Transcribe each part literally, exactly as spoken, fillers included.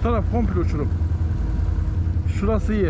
taraf komple uçurum. Şurası iyi.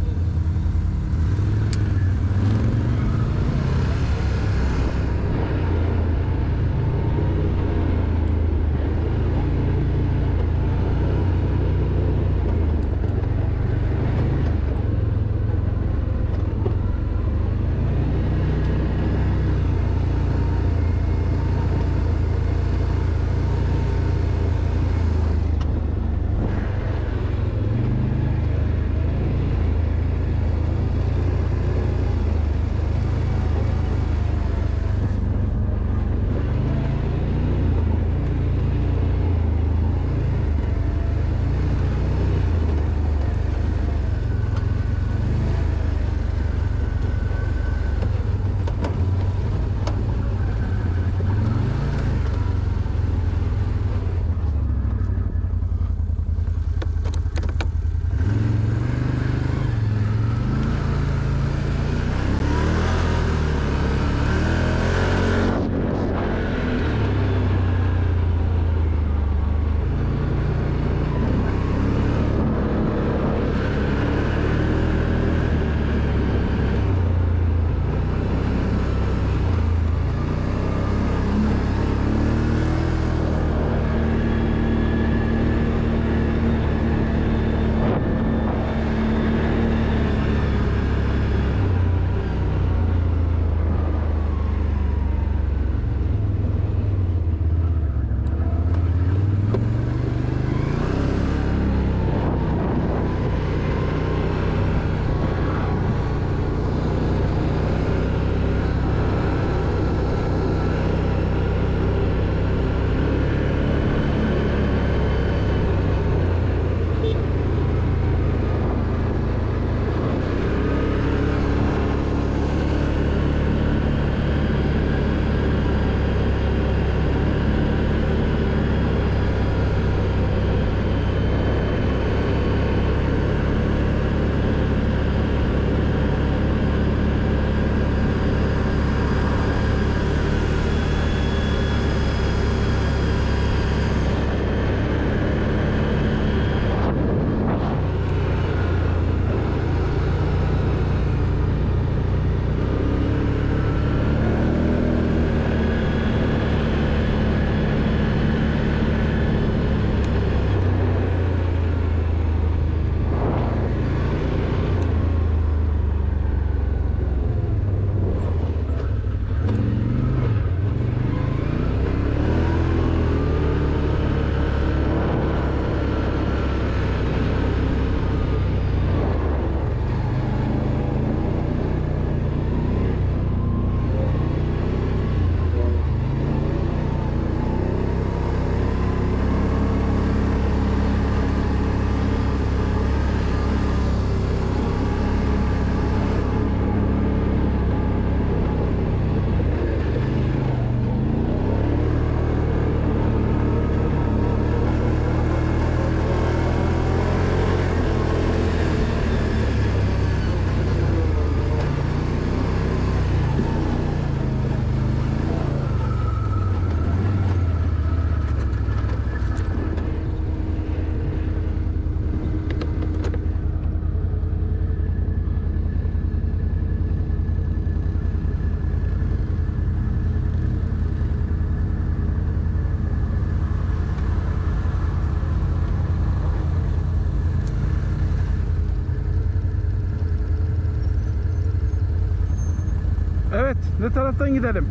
Evet, ne taraftan gidelim?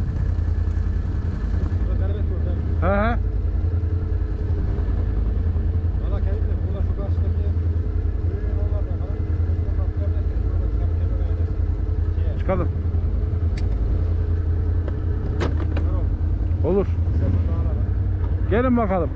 Burada Derbent orada. He he. Valla kendim de burada şu karşıdaki ürünün onlardan falan. Buradan Derbent'e buradan çıkarıp kenara edersin. Şeye. Çıkalım. Tamam. Olur. Sen burada ara. Gelin bakalım.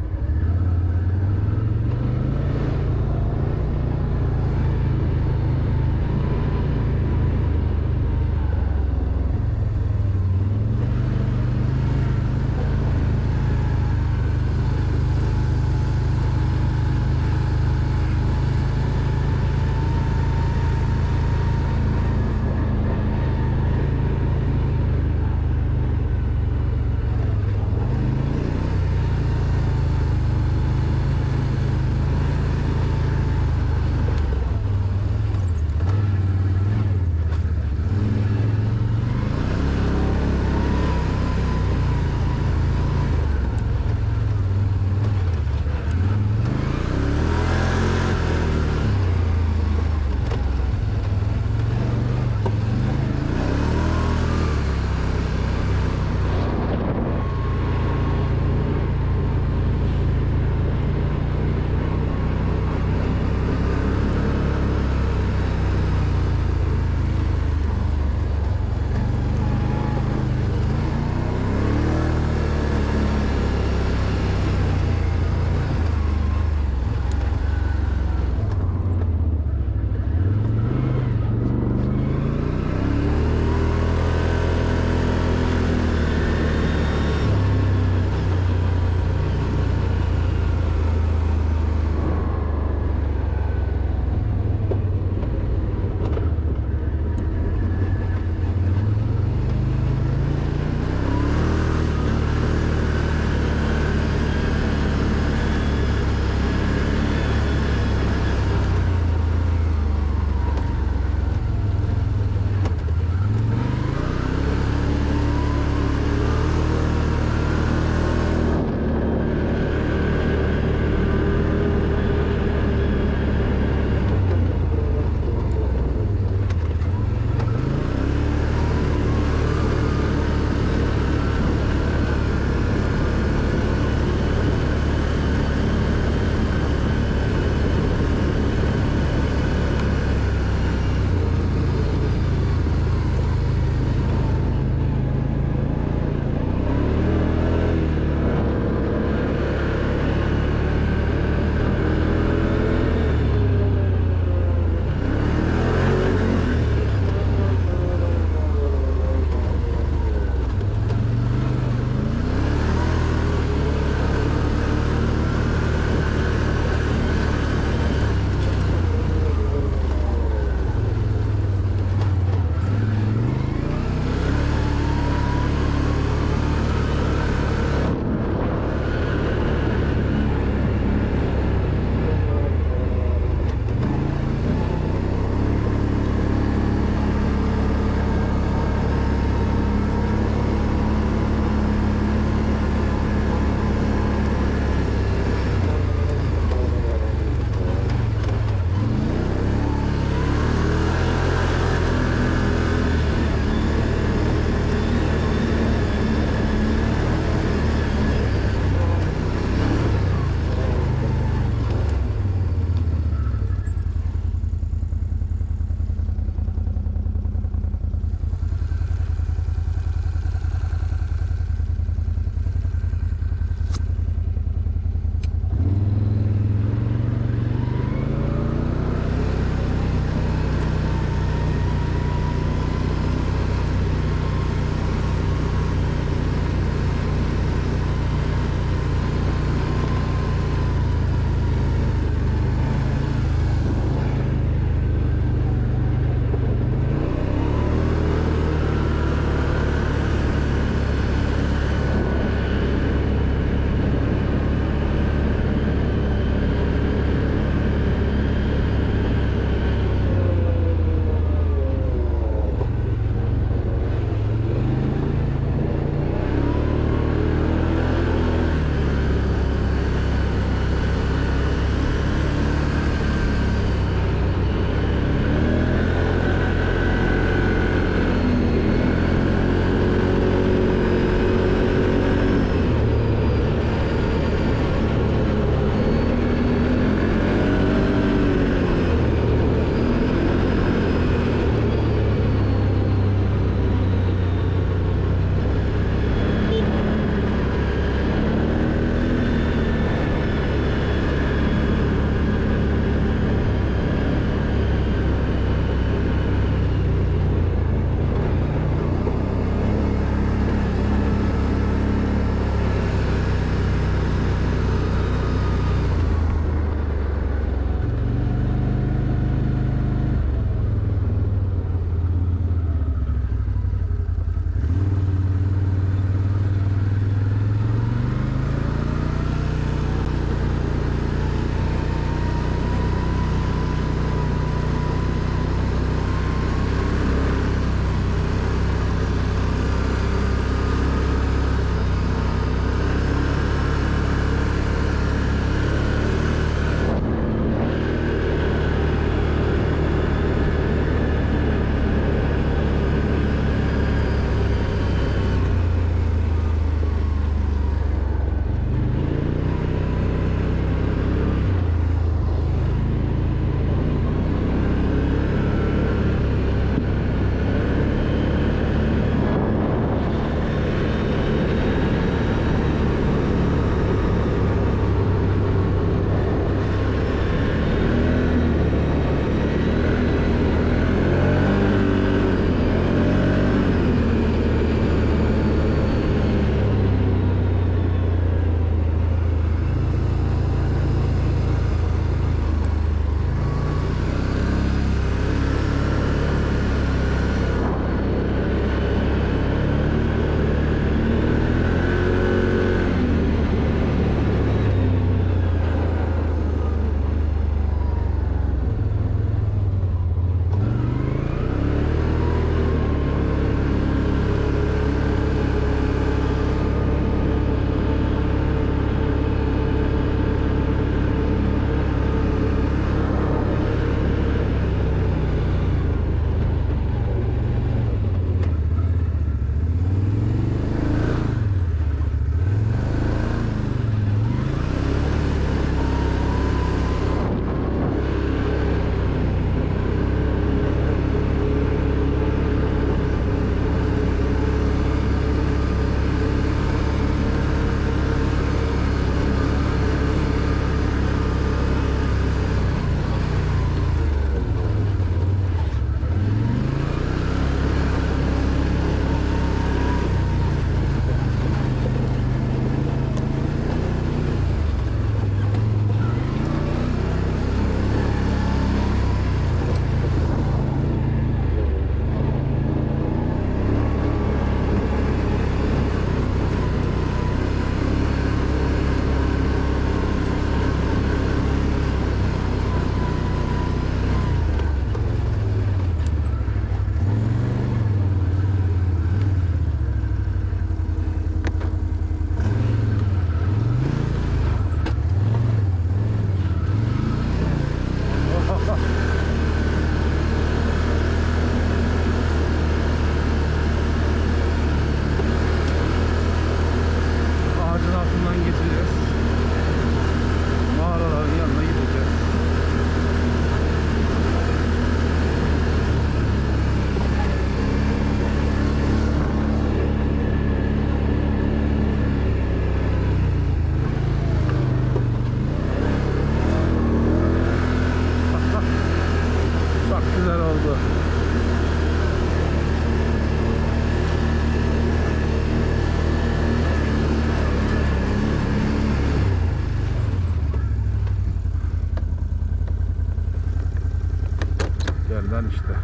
yüzden işte.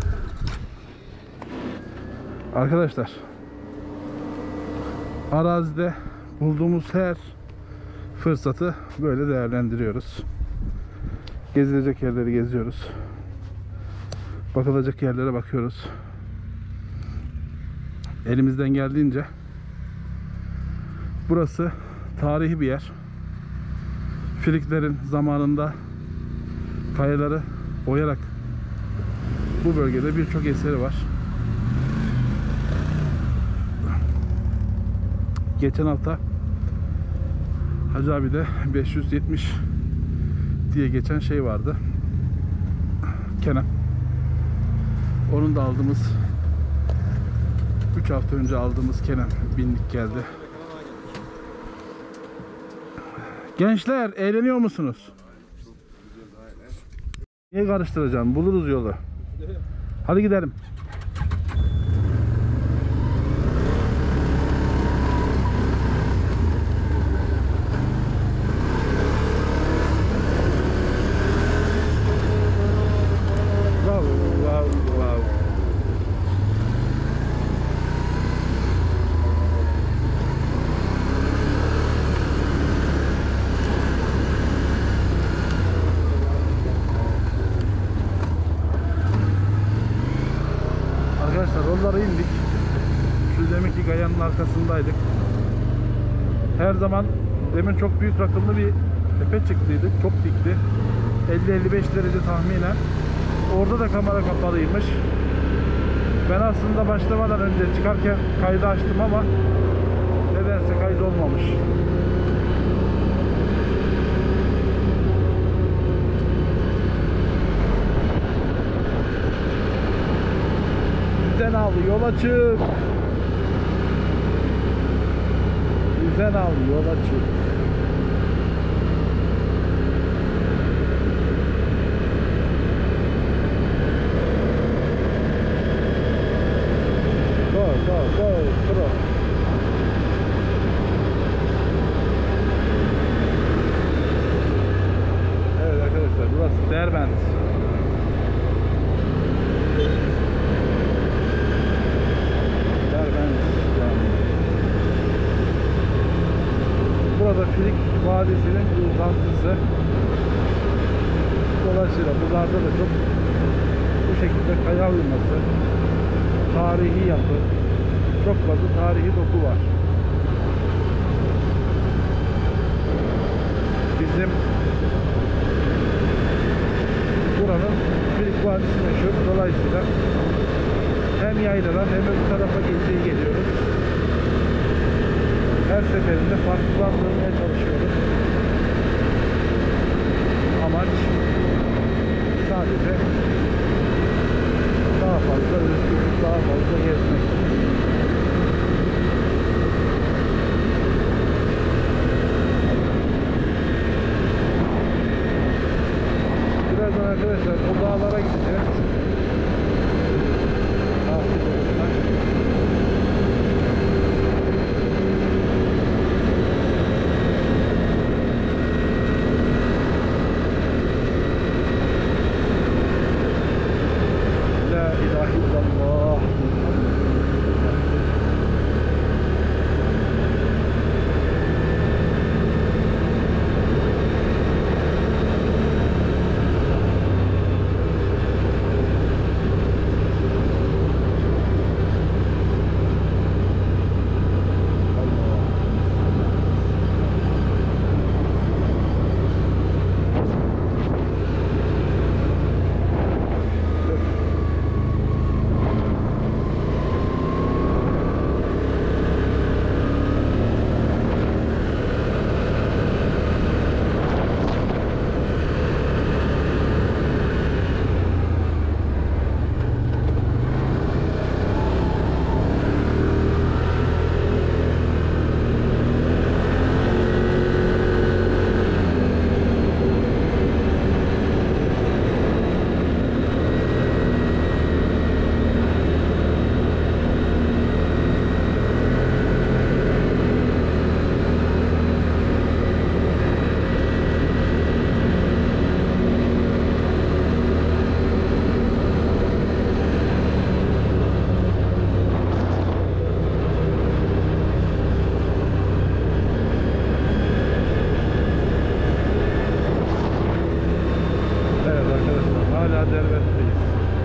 Arkadaşlar, arazide bulduğumuz her fırsatı böyle değerlendiriyoruz. Gezilecek yerleri geziyoruz. Bakılacak yerlere bakıyoruz. Elimizden geldiğince. Burası tarihi bir yer. Friklerin zamanında kayaları oyarak bu bölgede birçok eseri var. Geçen hafta Hacı abi de beş yüz yetmiş diye geçen şey vardı. Kenan. Onun da aldığımız üç hafta önce aldığımız Kenan binlik geldi. Gençler, eğleniyor musunuz? Niye karıştıracağım? Buluruz yolu. Hadi gidelim. Wow, wow, wow. Arkadaşlar yollara indik. Şu deminki gayanın arkasındaydık. Her zaman demin çok büyük rakımlı bir tepe çıktıydık. Çok dikti. elli elli beş derece tahminen. Orada da kamera kapalıymış. Ben aslında başlamadan önce çıkarken kaydı açtım ama nedense kaydı olmamış. Düzen al, yol açık. Düzen al, yol açık. Go, go, go, through. Evet arkadaşlar, burası Derbent. Burada Frig Vadisi'nin bir uzantısı. Dolayısıyla buralarda da çok bu şekilde kaya uyuması, tarihi yapı, çok fazla tarihi doku var. Bizim buranın Frig Vadisi meşhur. Dolayısıyla hem yayladan hem de bu tarafa geziye geliyoruz. Her seferinde farklılandırmaya çalışıyoruz. Amaç sadece daha fazla özgürlük, daha fazla gezmek. Birazdan arkadaşlar o dağlara gideceğiz. Dervent'teyiz.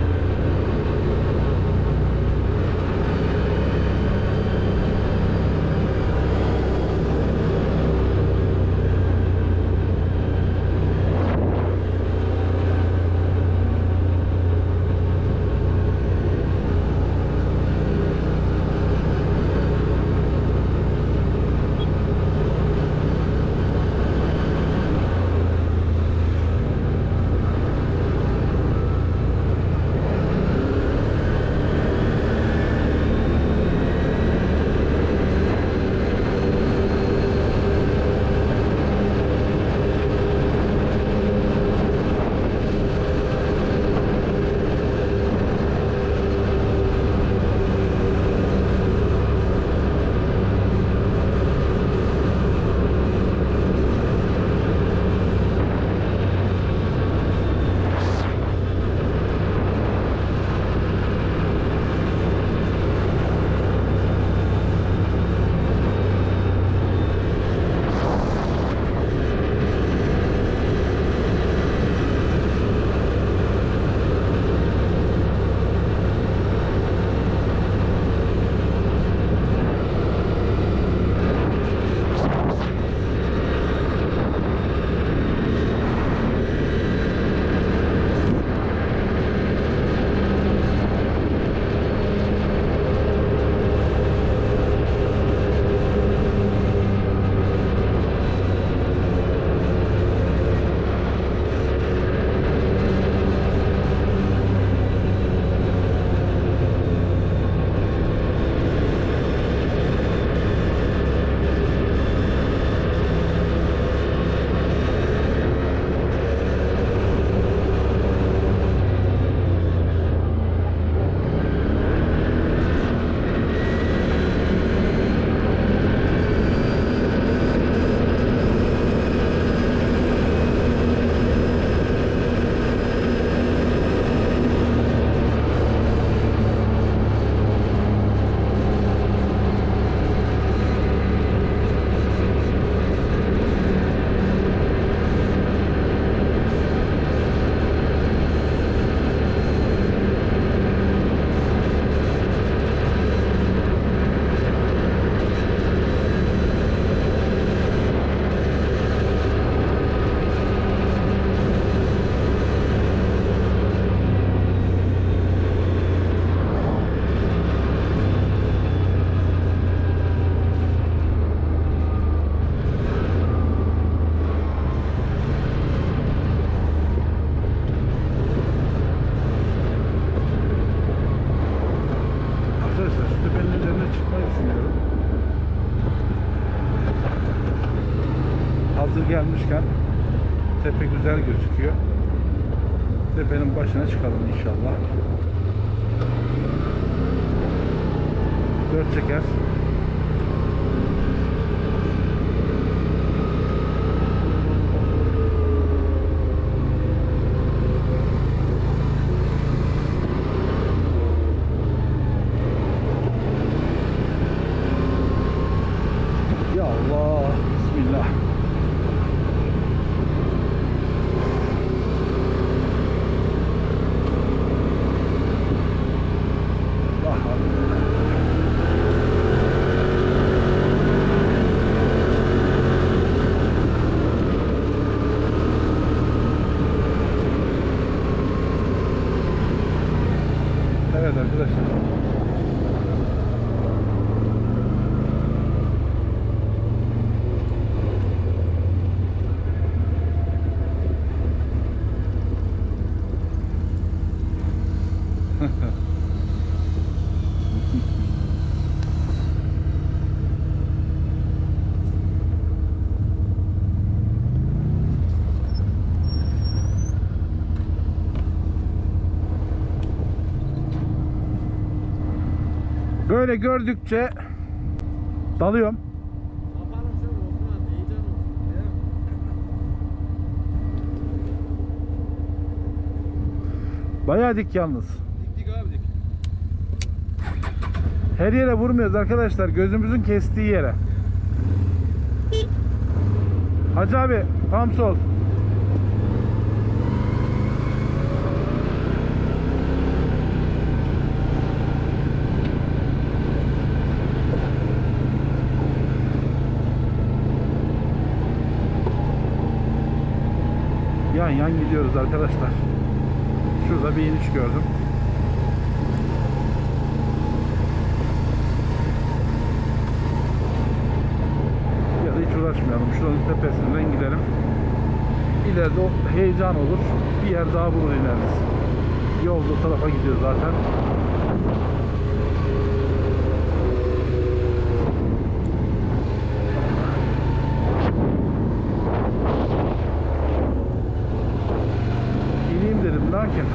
Hazır gelmişken tepe güzel gözüküyor. Tepenin başına çıkalım inşallah. Dört çeker. Ya Allah, bismillah. Evet arkadaşlar. Böyle gördükçe dalıyorum. Kapanın sen Osman, heyecan olsun. Ya. Bayağı dik yalnız. Dik dik abi dik. Her yere vurmuyoruz arkadaşlar. Gözümüzün kestiği yere. Hacı abi tam sol. yan gidiyoruz arkadaşlar. Şurada bir iniş gördüm. Ya da hiç uğraşmayalım. Şuranın tepesinden gidelim. İleride o heyecan olur. Bir yer daha bulur ineriz. Yol o tarafa gidiyor zaten. İneyim dedim lakin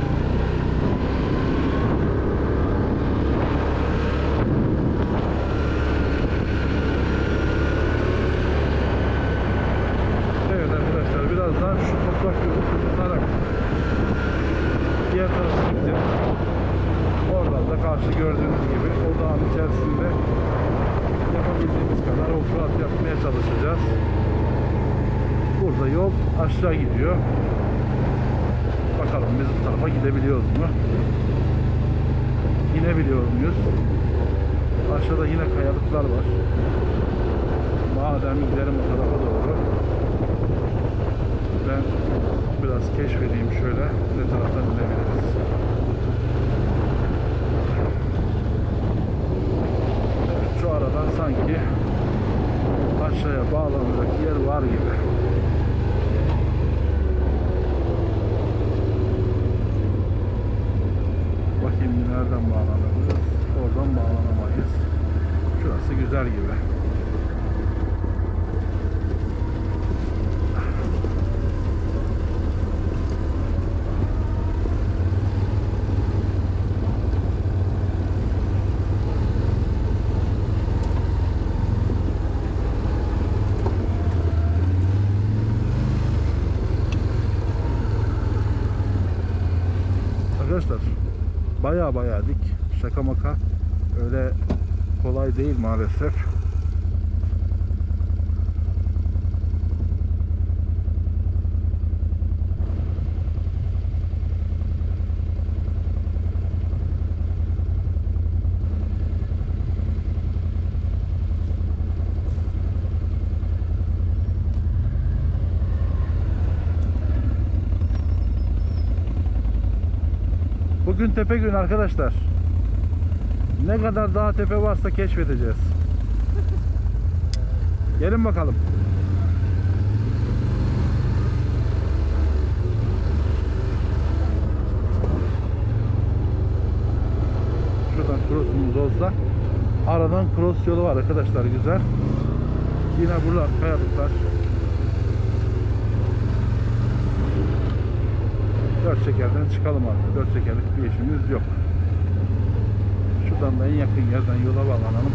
evet arkadaşlar, birazdan şu toprak yolu kullanarak diğer tarafa gideceğiz. Oradan da karşı gördüğünüz gibi o dağın içerisinde yapabildiğimiz kadar offroad yapmaya çalışacağız. Burada yol aşağı gidiyor. Bakalım biz bu tarafa gidebiliyoruz mu? İnebiliyor muyuz? Aşağıda yine kayalıklar var. Madem gidelim o tarafa doğru. Ben biraz keşfedeyim şöyle. Ne taraftan inebiliriz? Evet, şu aradan sanki aşağıya bağlanacak yer var gibi. Bakayım nereden bağlanabiliriz? Oradan bağlanamayız. Şurası güzel gibi. Arkadaşlar baya baya dik, şaka maka, öyle kolay değil maalesef. Bugün tepe gün arkadaşlar. Ne kadar daha tepe varsa keşfedeceğiz. Gelin bakalım. Şuradan cross'umuz olsa. Aradan cross yolu var arkadaşlar, güzel. Yine buralar kayalıklar. Dört çekerden çıkalım artık. Dört çekerlik bir işimiz yok. Şuradan da en yakın yerden yola bağlanalım.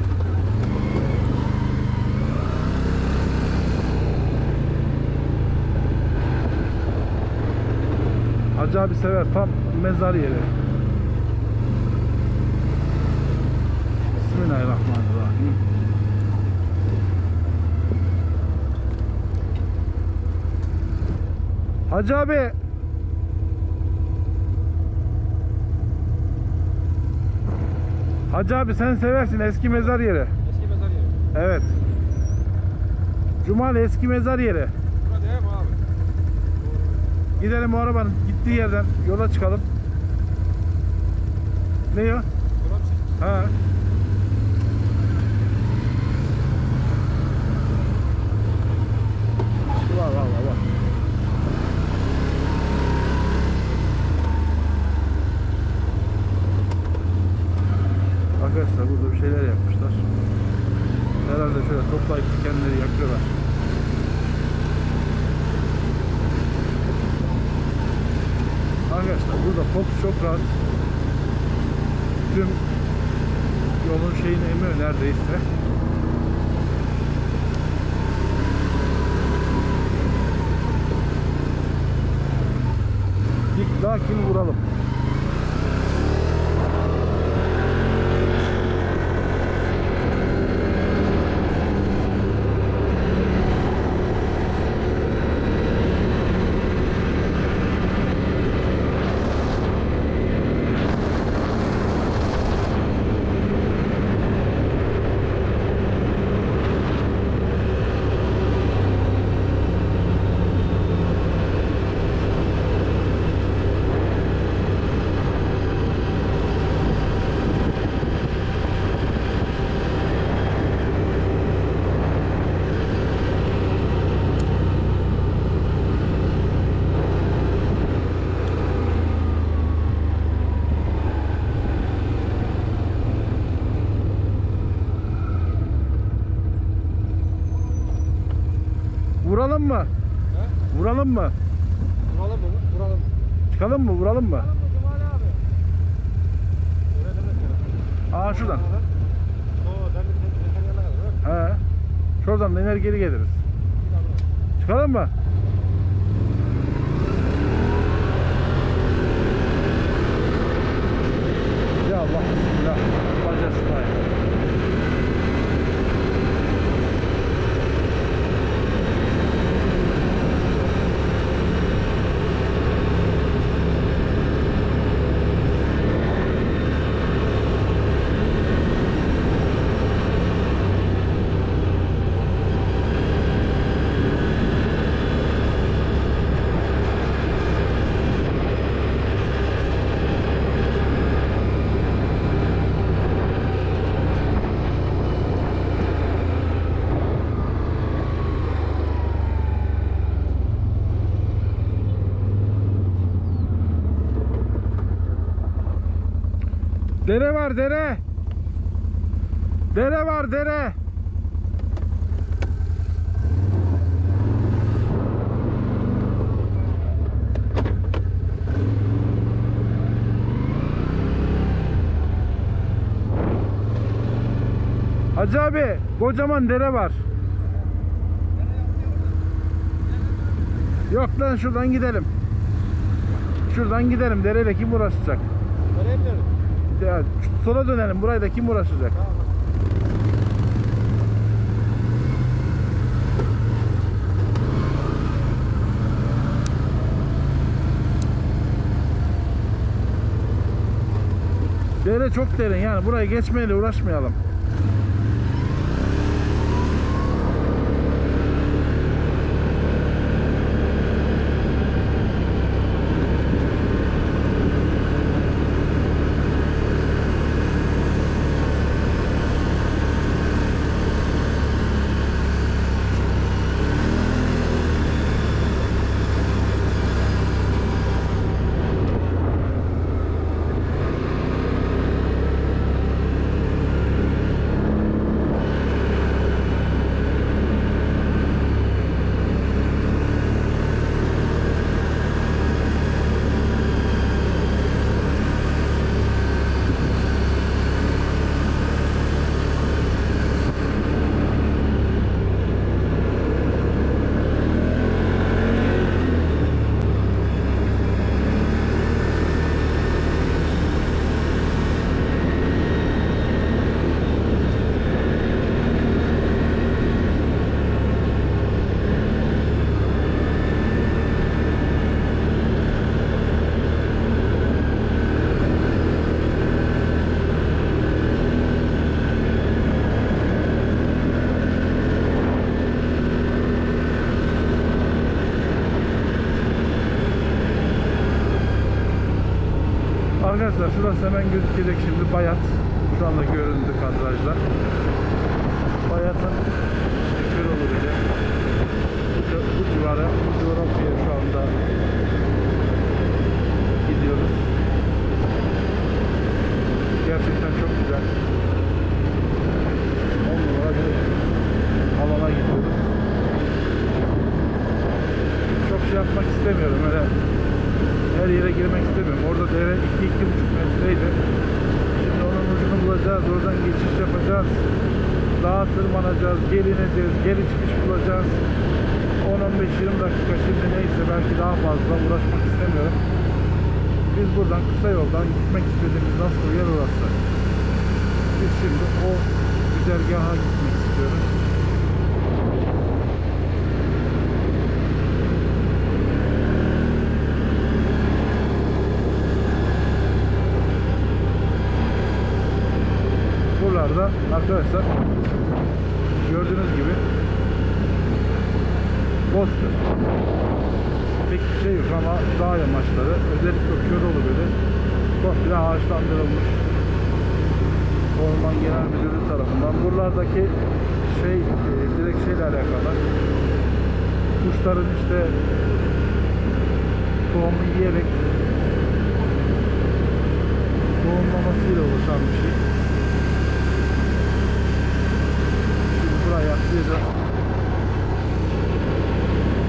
Hacı abi sever, tam mezar yeri. Bismillahirrahmanirrahim. Hacı abi, Hacı abi sen seversin eski mezar yeri. Eski mezar yeri. Evet. Cumali eski mezar yeri. Burada değil mi abi? Gidelim o arabanın gittiği yerden yola çıkalım. Ne ya? Yola mı çıkacağız? Ha. Var var var var. Arkadaşlar burada bir şeyler yapmışlar. Herhalde şöyle toplayıp kendileri yakıyorlar. Arkadaşlar burada Fox çok rahat. Tüm yolun şeyini emiyor neredeyse. Dik lakin vuralım. Vuralım mı? He? Vuralım mı? Vuralım mı? Vuralım. Çıkalım mı? Vuralım mı? Vuralım mı Cumali abi? Öyle demek ya. Aa şuradan. Oo, demir demir yerine kadar. He. Şuradan da iner geri geliriz. Çıkalım mı? Ya Allah bismillah. Bacasına. Dere var dere. Dere var dere. Hacı abi kocaman dere var. Yok lan şuradan gidelim. Şuradan gidelim. Dereyle kim uğraşacak? Nereye gidelim? Ya sola dönelim. Burayla kim uğraşacak? Tamam. Dere çok derin yani burayı geçmeyle uğraşmayalım. Arkadaşlar şurası hemen gözükecek şimdi Bayat. Şu anda göründü kadrajda. Bayat'ın Köroğlu bile. Bu, bu civara, bu coğrafyaya şu anda gidiyoruz. Gerçekten çok güzel. on numara bir alana gidiyoruz. Çok şey yapmak istemiyorum öyle. Her yere girmek istemiyorum. Orada dere iki iki buçuk metreydi. Şimdi onun ucunu bulacağız. Oradan geçiş yapacağız. Dağa tırmanacağız. Geri ineceğiz. Geri çıkış bulacağız. on on beş yirmi dakika şimdi neyse belki daha fazla uğraşmak istemiyorum. Biz buradan kısa yoldan gitmek istediğimiz nasıl yer orası. Biz şimdi o güzergaha gitmek istiyoruz. Buralarda arkadaşlar gördüğünüz gibi bozkır. Pek bir şey yok ama dağ yamaçları özellikle Köroğlu böyle komple ağaçlandırılmış. Orman Genel Müdürlüğü tarafından. Buralardaki şey e, direkt şeyle alakalı. Kuşların işte tohumu yiyerek tohumlamasıyla oluşan bir şey. Şimdi buraya atlayacağız.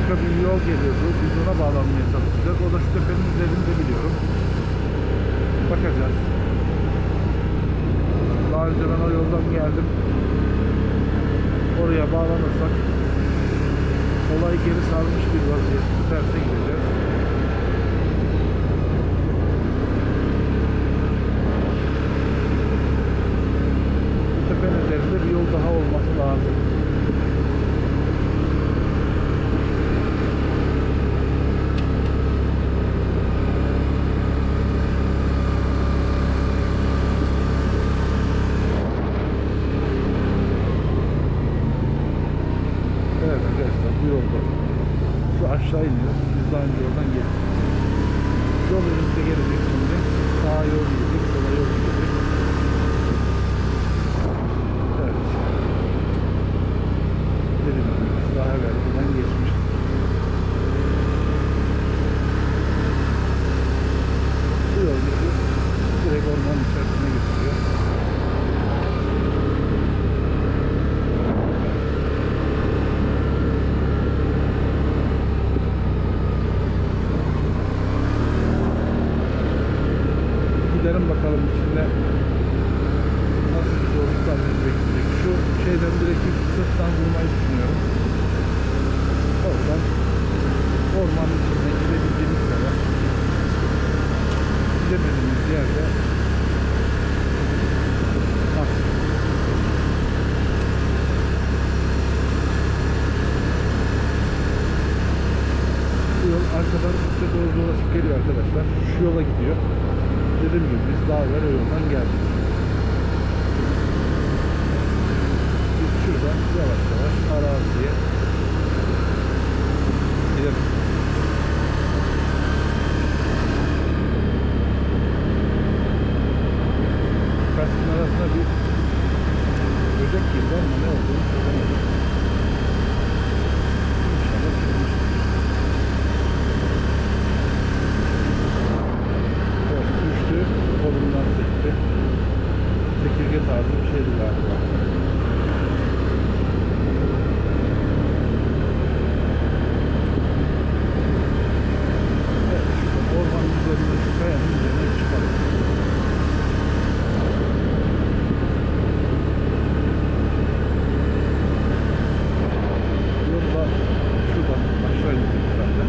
başka bir yol geliyordu. Biz ona bağlanmaya çalışacağız. O da şu tepenin üzerinde biliyorum. Bakacağız. Daha önce ben o yoldan geldim. Oraya bağlanırsak olay geri sarmış bir vaziyette terse gideceğiz. Bu tepenin üzerinde bir yol daha olması lazım. Evet arkadaşlar, bu yolda şu aşağı iniyoruz. Biz daha önce oradan geldik. Yol önümüzde gelecek şimdi. Sağa yol gidecek, sola yol gidecek. Evet. Dediğim gibi biz daha evvel buradan geçmiştik. Bu yol bizi direkt ormanın içerisine götürüyor. Gidelim bakalım içinde nasıl bir zorluklar bizi bekleyecek. Şu şeyden direkt bir sırttan vurmayı düşünüyorum. Oradan ormanın içine gidebildiğimiz kadar gidemediğimiz yerde nasıl? Bu yol arkadan üstte doğru dolaşıp geliyor arkadaşlar. Şu yola gidiyor. Dediğim gibi biz daha evvel o yoldan geldik. Biz şuradan yavaş yavaş araziye gidelim. Kaskın arasında bir böcek girdi ama ne olduğunu çözemedim. İnşallah çıkmıştır. Düştü, kolumdan sekti. Çekirge tarzı bir şeydi galiba. Evet, şurada ormanın üzerinde, şu kayanın üzerine çıkalım. Yolda şuradan aşağı indik herhalde.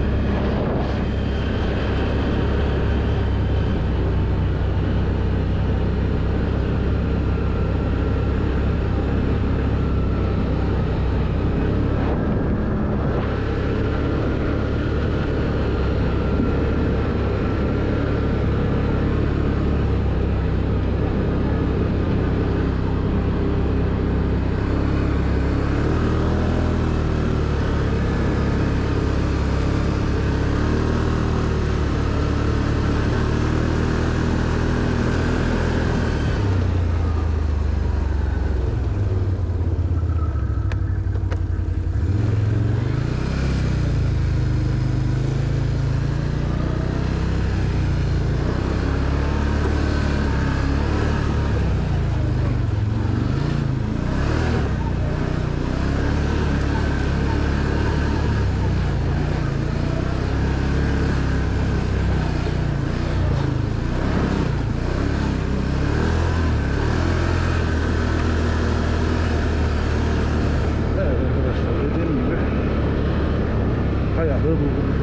Kayalığı bulduk.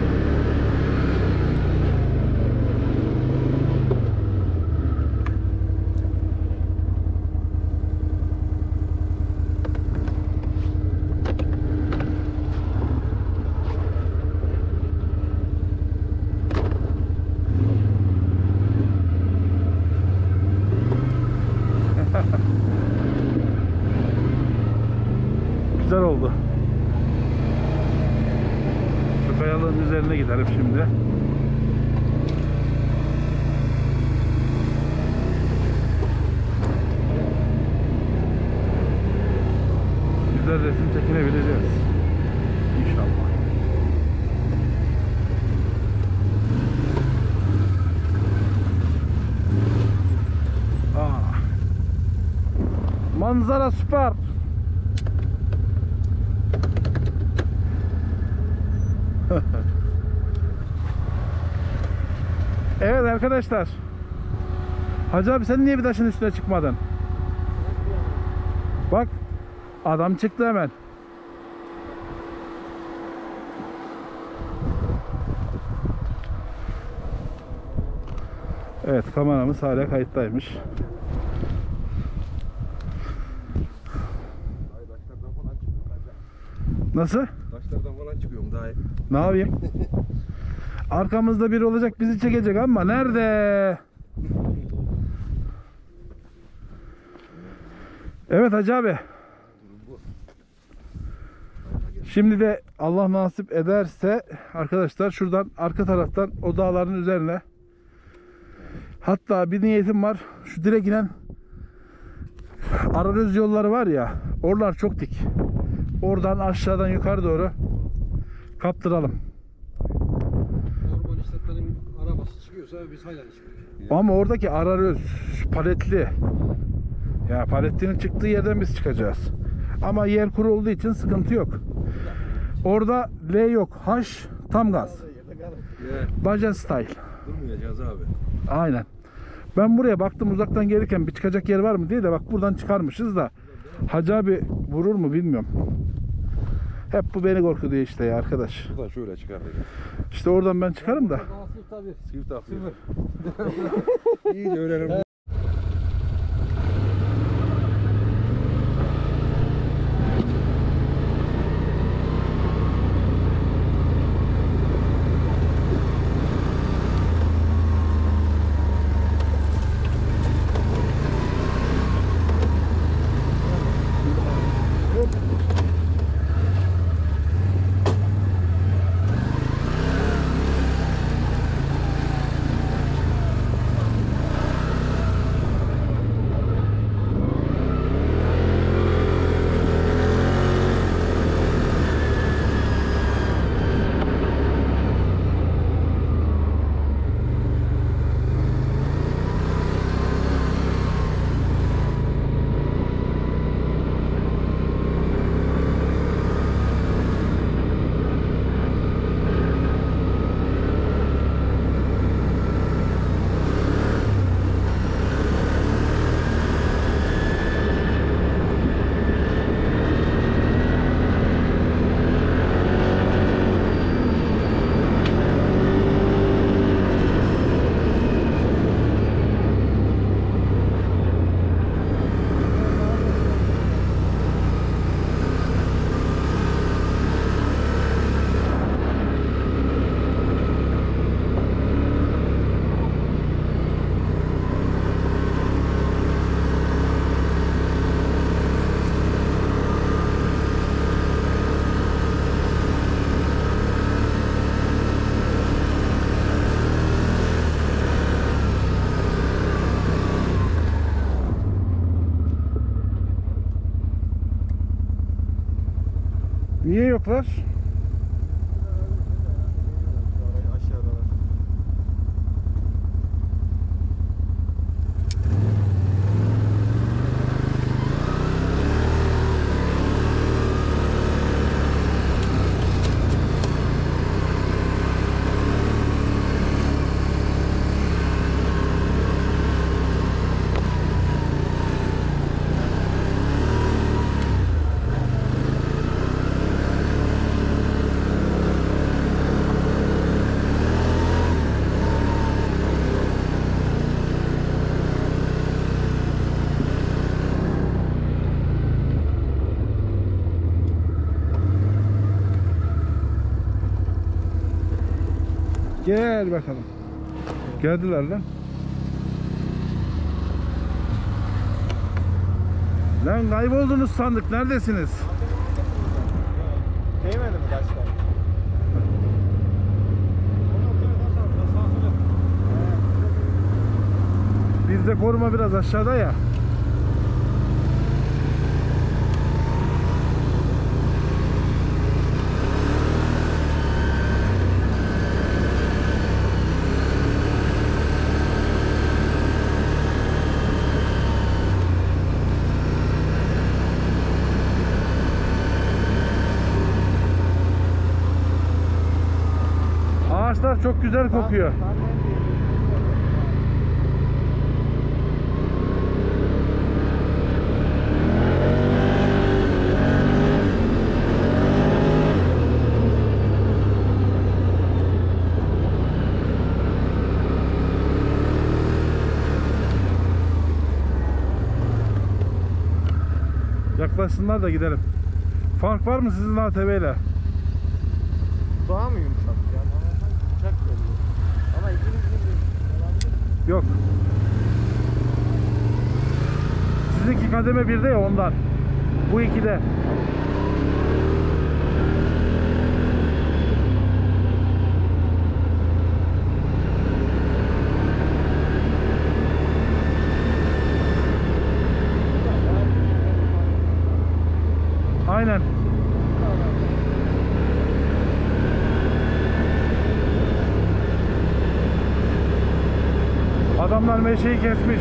Güzel oldu. Şu kayalığın üzerine gidelim şimdi. Güzel resim çekinebileceğiz. İnşallah. Aa. Manzara süper. Evet arkadaşlar. Hacı abi sen niye bir taşın üstüne çıkmadın? Bak adam çıktı hemen. Evet kameramız hala kayıttaymış. Ay taşlardan falan çıkıyorum. Nasıl? Taşlardan falan çıkıyorum daha iyi. Ne yapayım? Arkamızda biri olacak bizi çekecek ama nerede? Evet Hacı abi. Şimdi de Allah nasip ederse arkadaşlar şuradan arka taraftan o dağların üzerine, hatta bir niyetim var, şu direkt inen Araröz yolları var ya, oralar çok dik. Oradan aşağıdan yukarı doğru kaptıralım. Normal işletmenin arabası çıkıyorsa biz hayal çıkıyoruz. Ama oradaki Araröz paletli. Ya paletlinin çıktığı yerden biz çıkacağız. Ama yer kuru olduğu için sıkıntı yok. Orada L yok. H tam gaz. Baja style. Durmayacağız abi. Aynen. Ben buraya baktım uzaktan gelirken bir çıkacak yer var mı diye de bak buradan çıkarmışız da Hacı abi vurur mu bilmiyorum. Hep bu beni korkutuyor işte ya arkadaş. Buradan şöyle çıkartacağız. İşte oradan ben çıkarım da. Nasıl tabii. Sivit akıyor. İyice öğrenelim. Niye yoklar? Aşağıda. Gel bakalım. Geldiler lan. Lan kayboldunuz sandık. Neredesiniz? Değmedi mi taşlar? Bizde koruma biraz aşağıda ya. Ağaçlar çok güzel kokuyor. Yaklaşsınlar da gidelim. Fark var mı sizin A T V ile? Daha mı yumuşak ya? Bana sanki sıcak geliyor. Ama ikinizin de olabilir. Yok. Sizinki kademe birde ya ondan. Bu ikide. Aynen. Adamlar meşeyi kesmiş.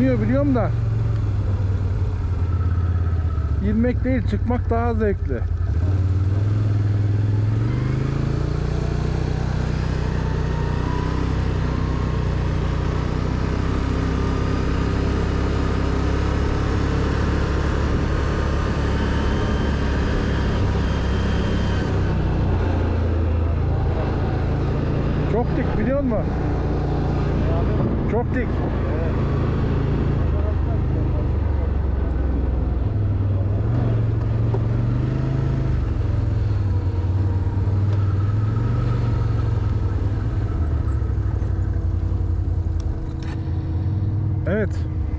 iniyor biliyorum da. İnmek değil, çıkmak daha zevkli. Çok dik biliyor musun? Ne abi? Çok dik. Evet. Evet.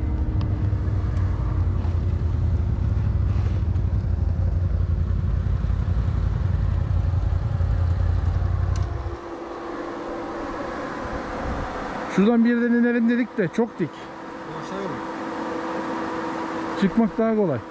Şuradan bir yerden inelim dedik de çok dik. Bu aşağıya mı? Çıkmak daha kolay.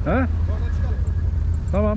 He? Orada çıkalım. Tamam.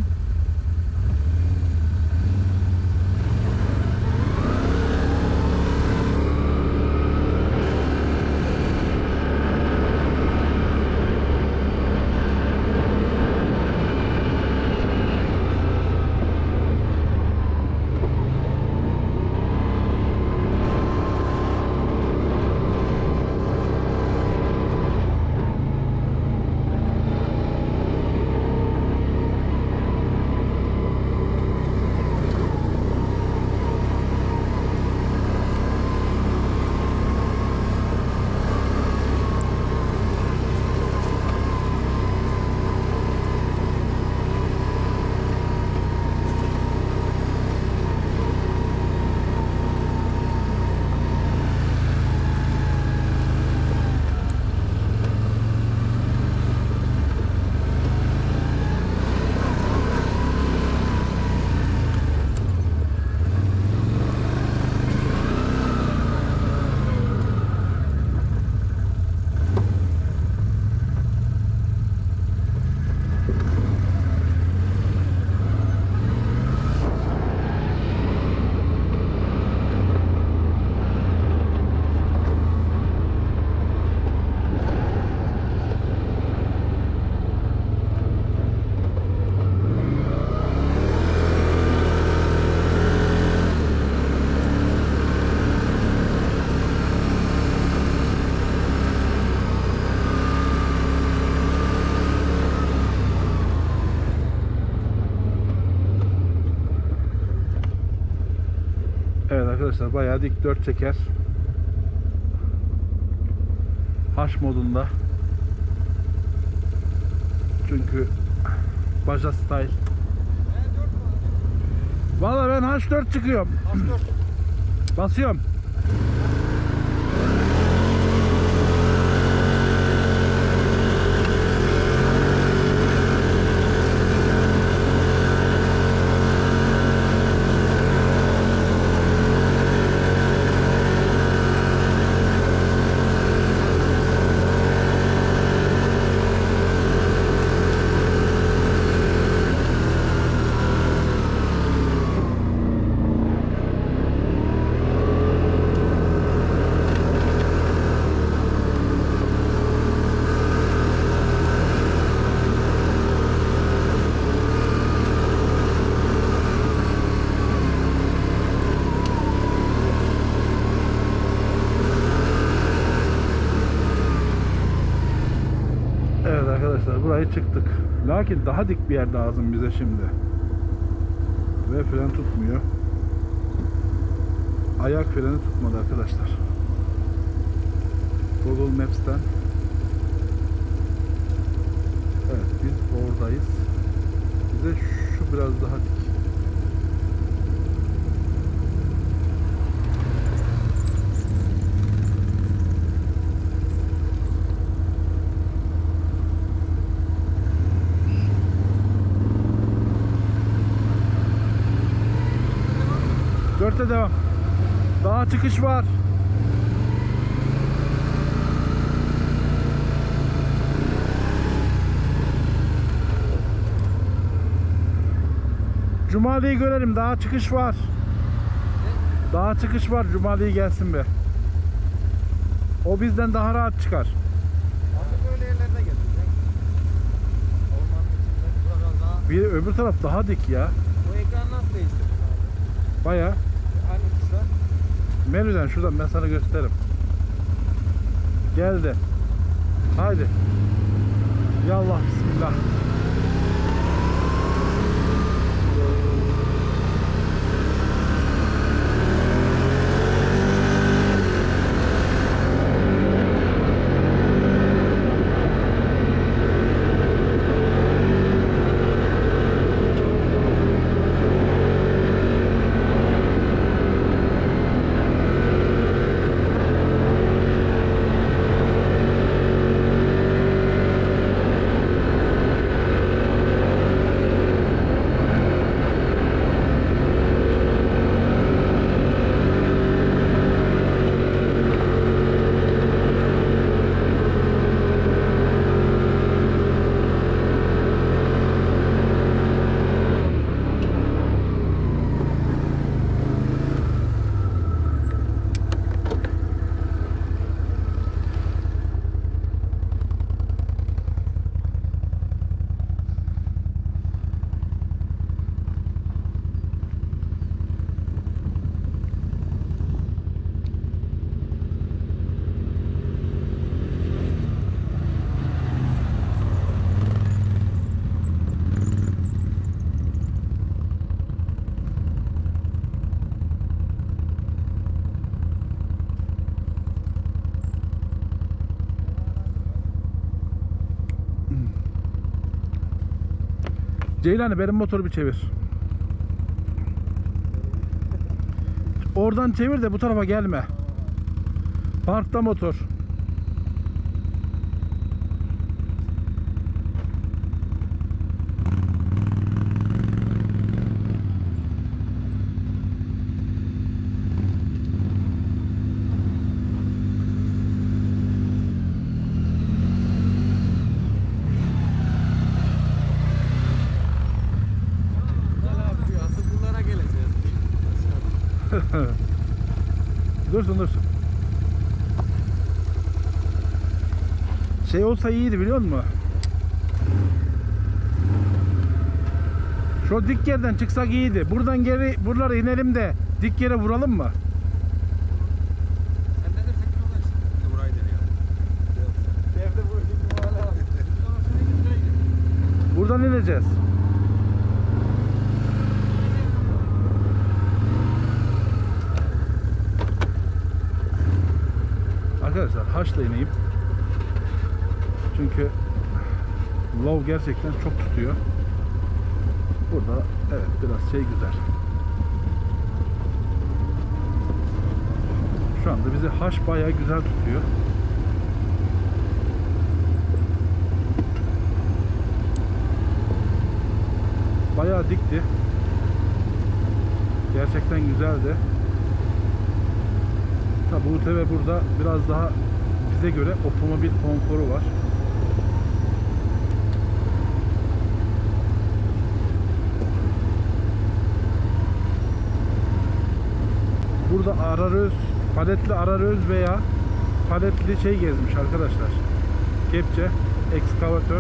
Evet arkadaşlar, bayağı dik dört çeker. H modunda. Çünkü Baja style. He dört mü? Valla ben H dört çıkıyorum. H dört. Basıyorum. Evet arkadaşlar, burayı çıktık. Lakin daha dik bir yer lazım bize şimdi. Ve fren tutmuyor. Ayak freni tutmadı arkadaşlar. Google Maps'ten. Evet, biz oradayız. Bize şu biraz daha dik. Dörtte devam. Daha çıkış var. Cumali'yi görelim. Daha çıkış var. Daha çıkış var. Cumali'yi gelsin be. O bizden daha rahat çıkar. Artık böyle yerlerde gezeceğim. Ormanın içinde. Bura biraz daha. Bir öbür taraf daha dik ya. Bu ekran nasıl değiştirdin abi? Baya. Hangi tuşlar? Menüden şuradan ben sana gösteririm. Geldi. Haydi. Yallah bismillah. Ceylani benim motoru bir çevir. Oradan çevir de bu tarafa gelme. Parkta motor. Asıl bunlara geleceğiz. Dursun dursun. Şey olsa iyiydi biliyor musun? Şu dik yerden çıksak iyiydi. Buradan geri buralara inelim de dik yere vuralım mı? Sen ne dersen ki işte. Biz de burayı deneyelim. Evde bu işin hala abi. Buradan ineceğiz. Arkadaşlar haşla ineyim. Çünkü lov gerçekten çok tutuyor. Burada evet biraz şey güzel. Şu anda bizi haş bayağı güzel tutuyor. Bayağı dikti. Gerçekten güzeldi. Tabi U T V burada biraz daha bize göre otomobil konforu var. Burada araröz, paletli araröz veya paletli şey gezmiş arkadaşlar. Kepçe, ekskavatör.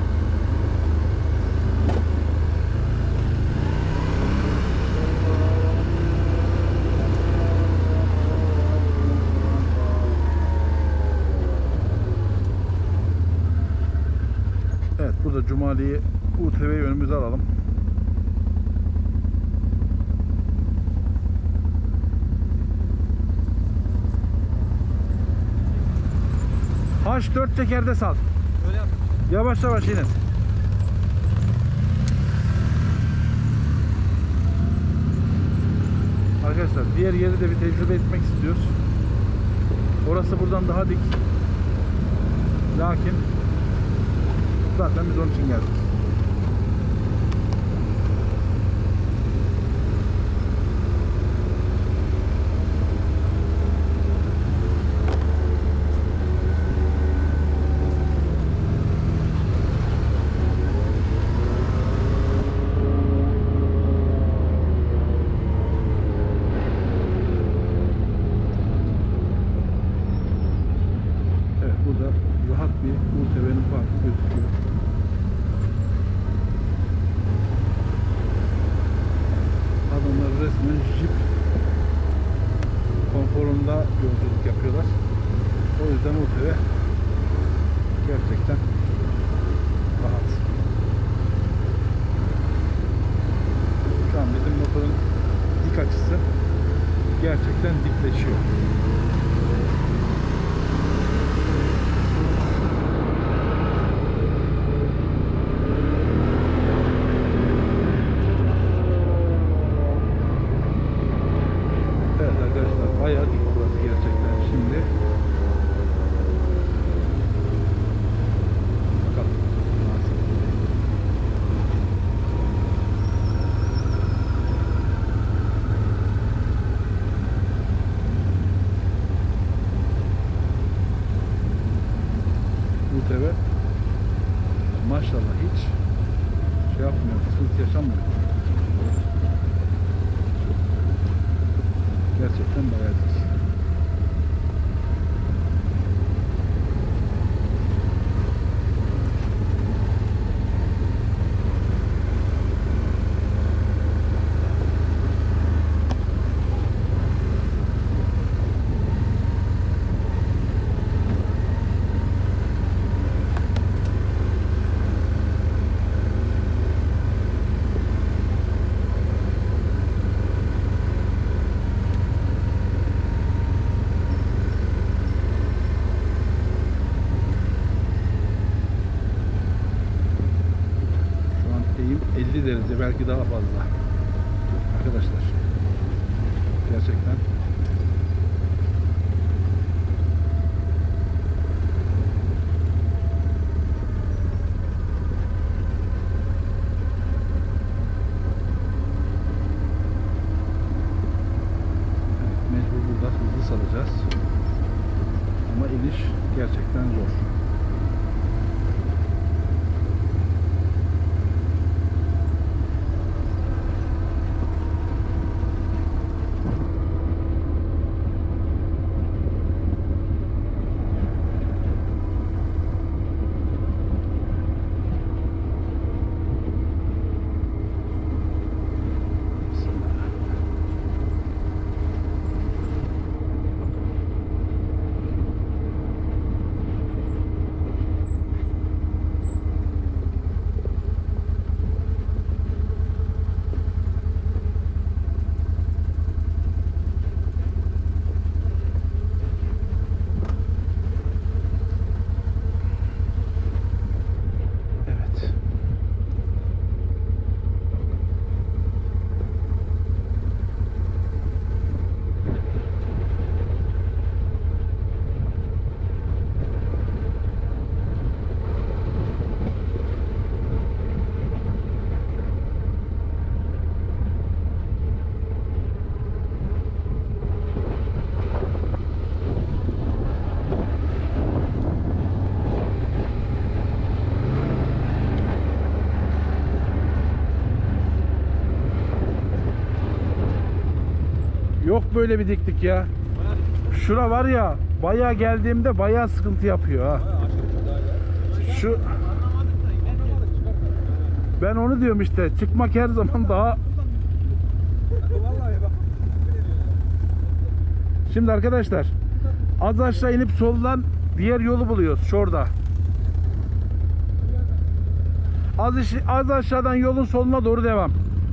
Evet, burada Cumali'yi U T V'yi önümüze alalım. H dört tekerde sal. Öyle yap. Yavaş yavaş inin. Arkadaşlar diğer yeri de bir tecrübe etmek istiyoruz. Orası buradan daha dik. Lakin zaten biz onun için geldik. Burada rahat bir U T V'nin parkı gözüküyor. Adamlar resmen jip konforunda yolculuk yapıyorlar. O yüzden U T V gerçekten rahat. Şu an bizim motorun dik açısı gerçekten dikleşiyor. Bayağı dik burası gerçekten şimdi. Bakalım. U T V maşallah hiç şey yapmıyor, sıkıntı yaşamıyor. Gerçekten bayağı dik. iki derece belki daha fazla. Arkadaşlar. Gerçekten. Mecbur burada hızlı salacağız. Ama iniş gerçekten zor. Evet. Yok böyle bir diklik ya. Şura var ya, bayağı geldiğimde bayağı sıkıntı yapıyor ha. Şu ben onu diyorum işte, çıkmak her zaman daha. Şimdi arkadaşlar az aşağı inip soldan diğer yolu buluyoruz şurada. Az, az aşağıdan yolun soluna doğru devam.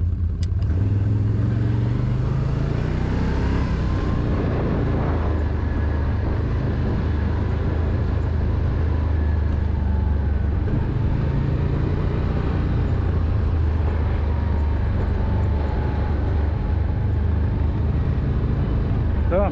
Tamam.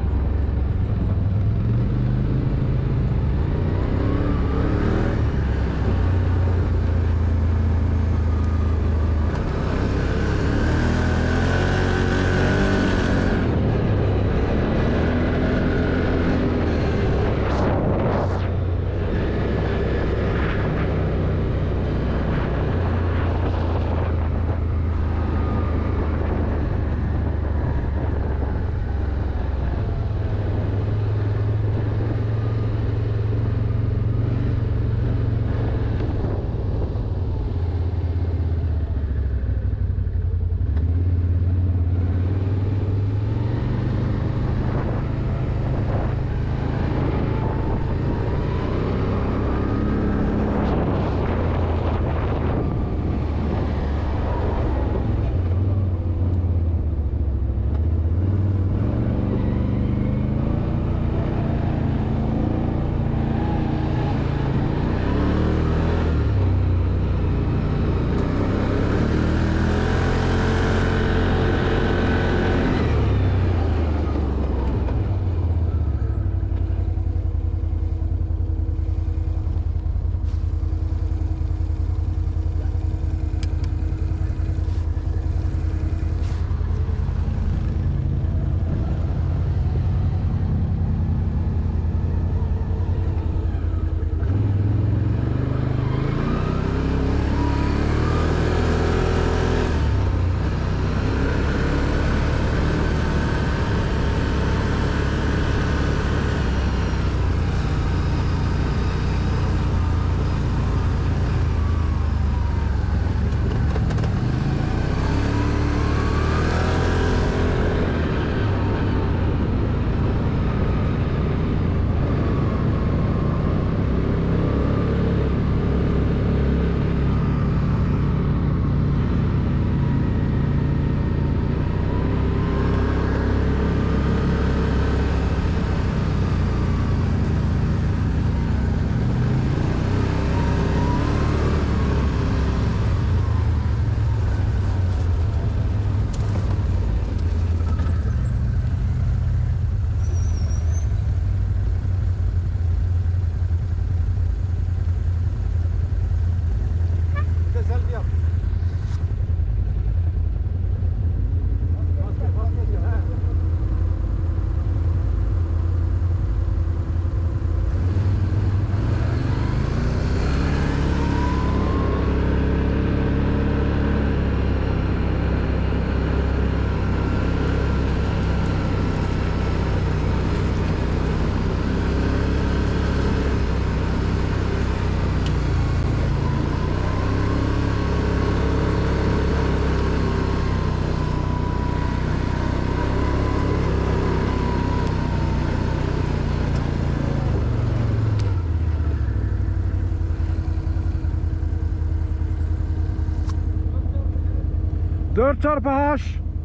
dört çarpı H.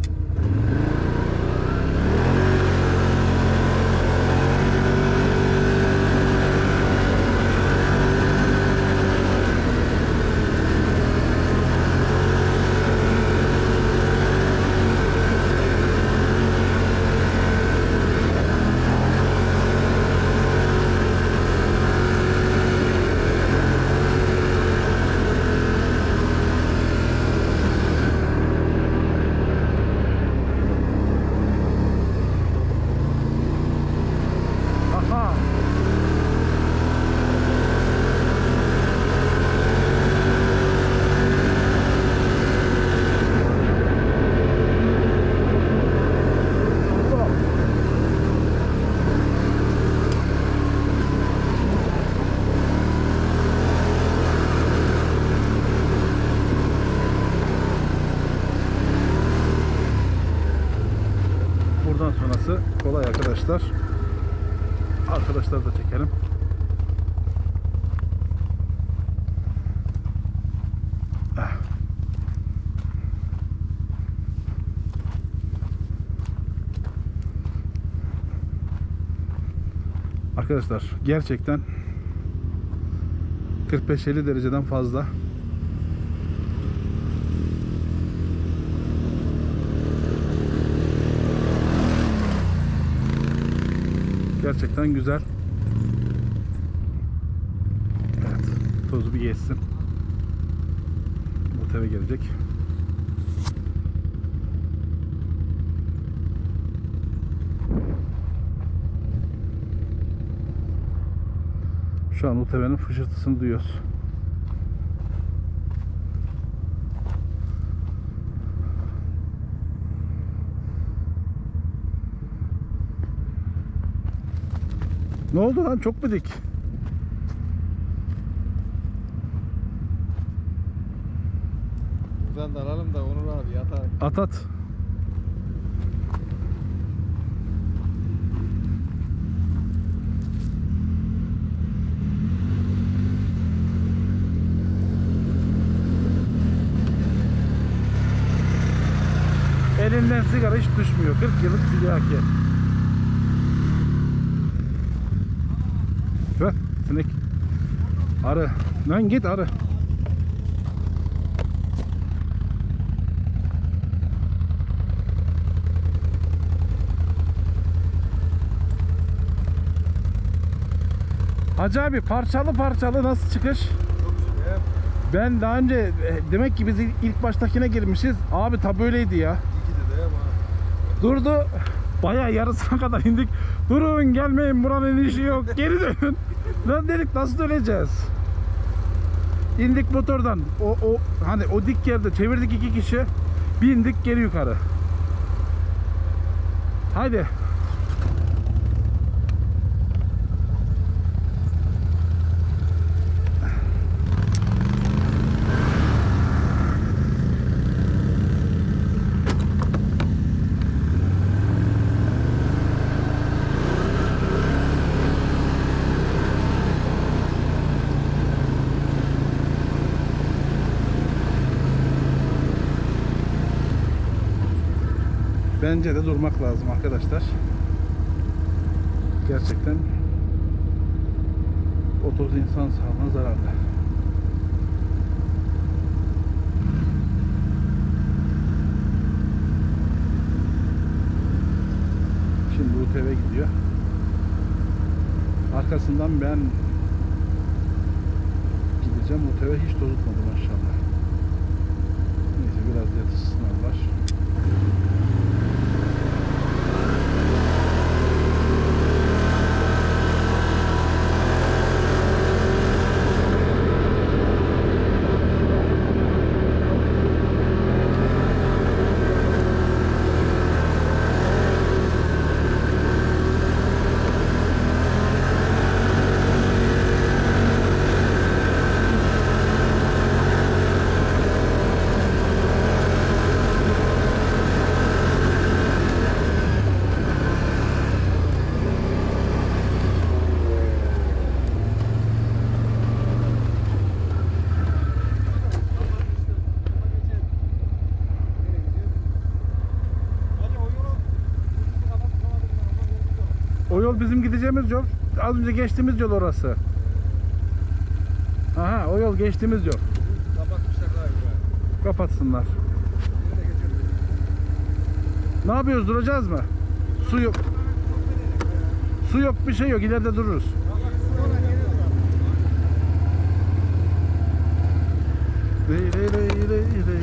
Aha. Buradan sonrası kolay arkadaşlar. Arkadaşlar da çekelim. Ah. Arkadaşlar gerçekten kırk beş elli dereceden fazla. Gerçekten güzel. Evet, tozu bir geçsin. Bu teve gelecek. Şu an U T V'nin fışırtısını duyuyoruz. Ne oldu lan? Çok mu dik? Buradan da alalım da Onur abi yatar. At at. Elinden sigara hiç düşmüyor. kırk yıllık tiryaki. Ver sinek. Arı. Lan git arı. Hacı abi parçalı parçalı nasıl çıkış? Çok güzel. Ben daha önce e, demek ki biz ilk baştakine girmişiz. Abi tabi öyleydi ya. İki de de ama. Durdu. Bayağı yarısına kadar indik. Durun gelmeyin buranın işi yok. Geri dönün. Lan dedik nasıl döneceğiz? İndik motordan. O, o hani o dik yerde çevirdik iki kişi. Bindik geri yukarı. Haydi. Bence de durmak lazım arkadaşlar. Gerçekten o toz insan sağlığına zararlı. Şimdi U T V gidiyor. Arkasından ben gideceğim. U T V hiç tozutmadı maşallah. Neyse biraz yatışsınlar. yol bizim gideceğimiz yol. Az önce geçtiğimiz yol orası. Aha, o yol geçtiğimiz yol. Kapatmışlar galiba. Kapatsınlar. Nereye geçiyoruz? Ne yapıyoruz? Duracağız mı? Su yok. Su yok, bir şey yok. İleride dururuz. Ley ley ley ley ley ley.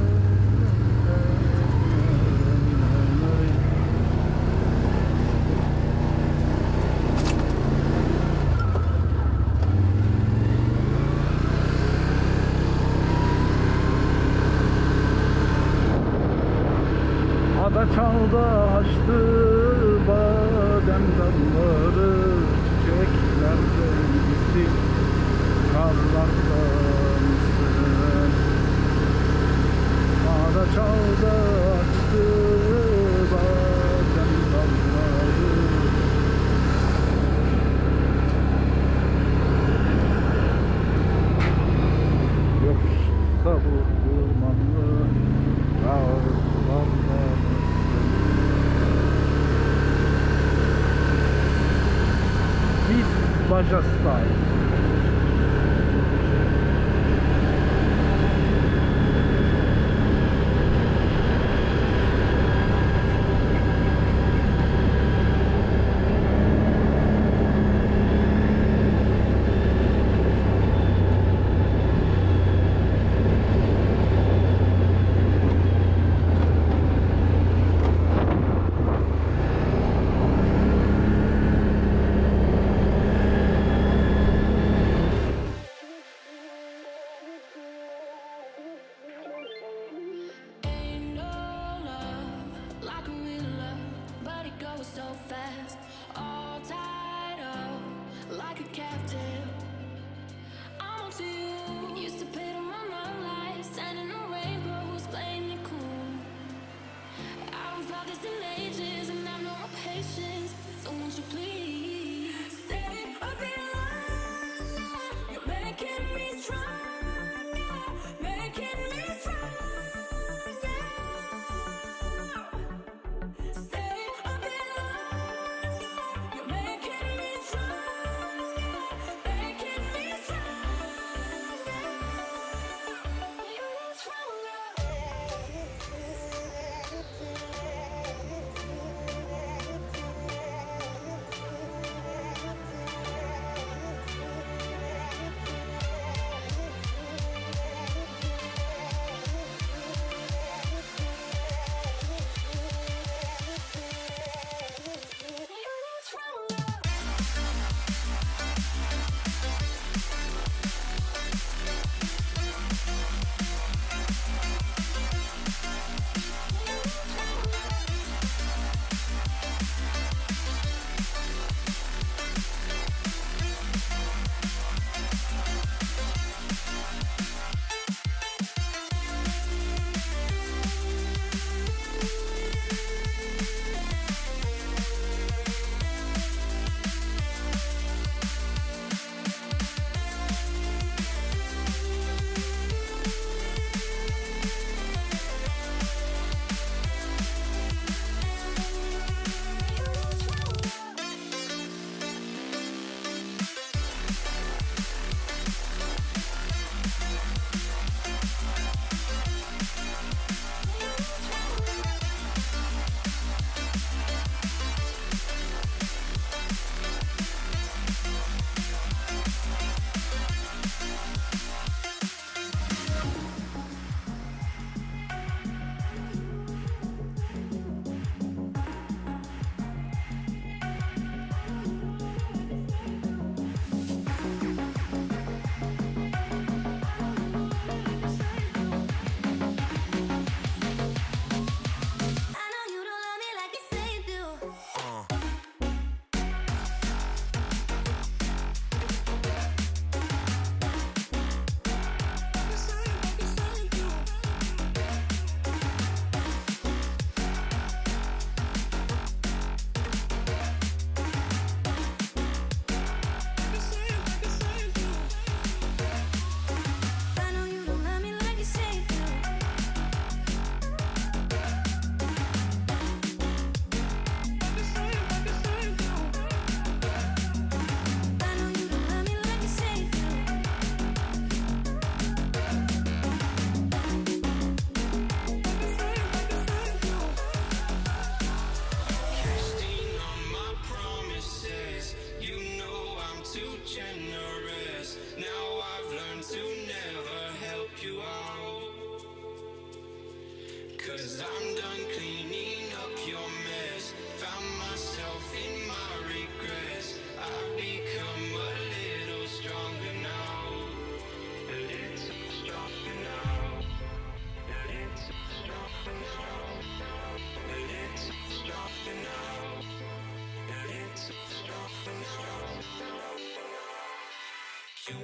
Ada çağda açtı badem dalları, çiçekler rengisti karlardan ısın. Ada çağda açtı badem dalları. Yoksa bu dumanlı dağlardan Git Bajastai. Ain't no love like a real love, but it goes so fast. All tied up like a captive. I'm on to you. Used to pay to my mom life, standing on rainbows, playing it cool. I haven't felt this in ages, and I've no more patience. So won't you please stay a bit longer? You're making me stronger, making me stronger. Stay a bit longer. You're making me stronger, making me stronger.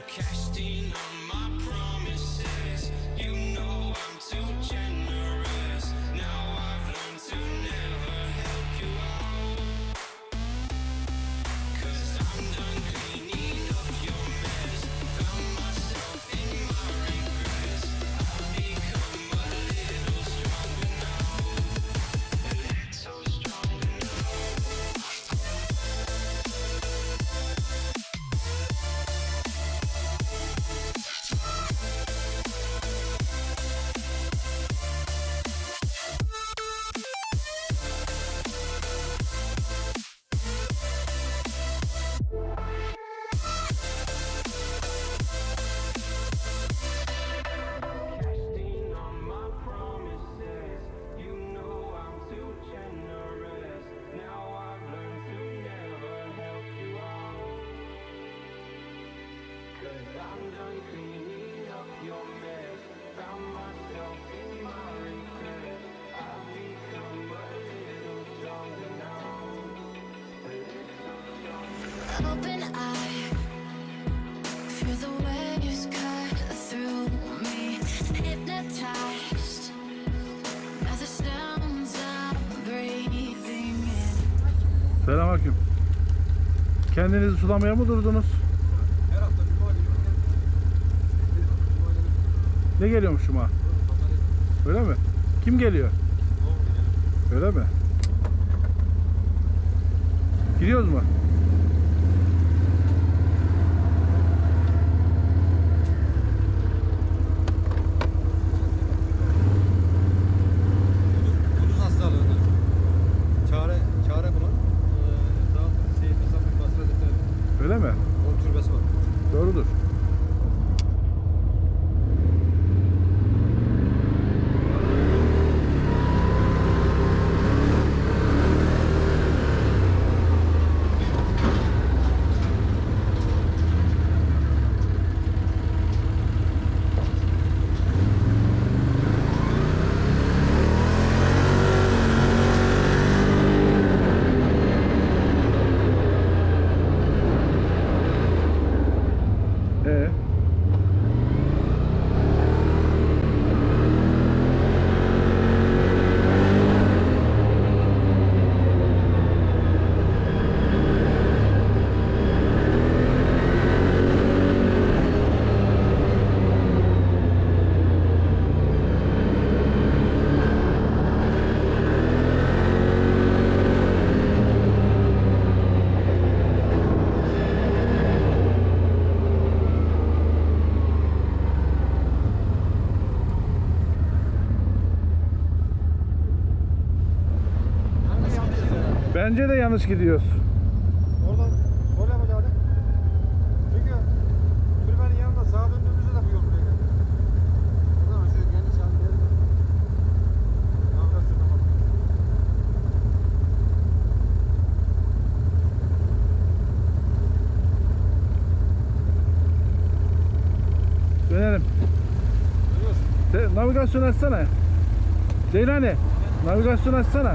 cashed in on my promises. You know I'm too generous. Now I've learned to never help you out. 'Cause I'm done cleaning up your mess. Found myself in my regrets. I've become a little stronger now. A little stronger now. Cashed in on my promises. You know I'm too generous. Now I've learned to never help you out. 'Cause I'm done cleaning up your mess. Found myself in my regrets. I've become a little stronger now. A little stronger. Open eye, feel the waves cut through me. Hypnotized by the sounds I'm breathing in. Selamünaleyküm. Kendinizi sulamaya mı durdunuz? Her hafta cuma günü cuma günü Ne geliyormuş cuma? Öyle mi? Kim geliyor? Öyle mi? Gidiyoruz mu? Kuduz hastalığına çare çare bulan eee Zat Seyyid Hasan bin Basri Hazretleri Öyle mi? onun türbesi var. Doğrudur. Ee, bence de yanlış gidiyoruz. Oradan sol yapacaktık. Çünkü türbenin yanında sağa döndüğümüzde de bu yol buraya geldi. O zaman şöyle kendi sağa gidelim. Navigasyona bak. Dönelim. Görüyorsun. De, navigasyon açsana. Ceylani, navigasyon açsana.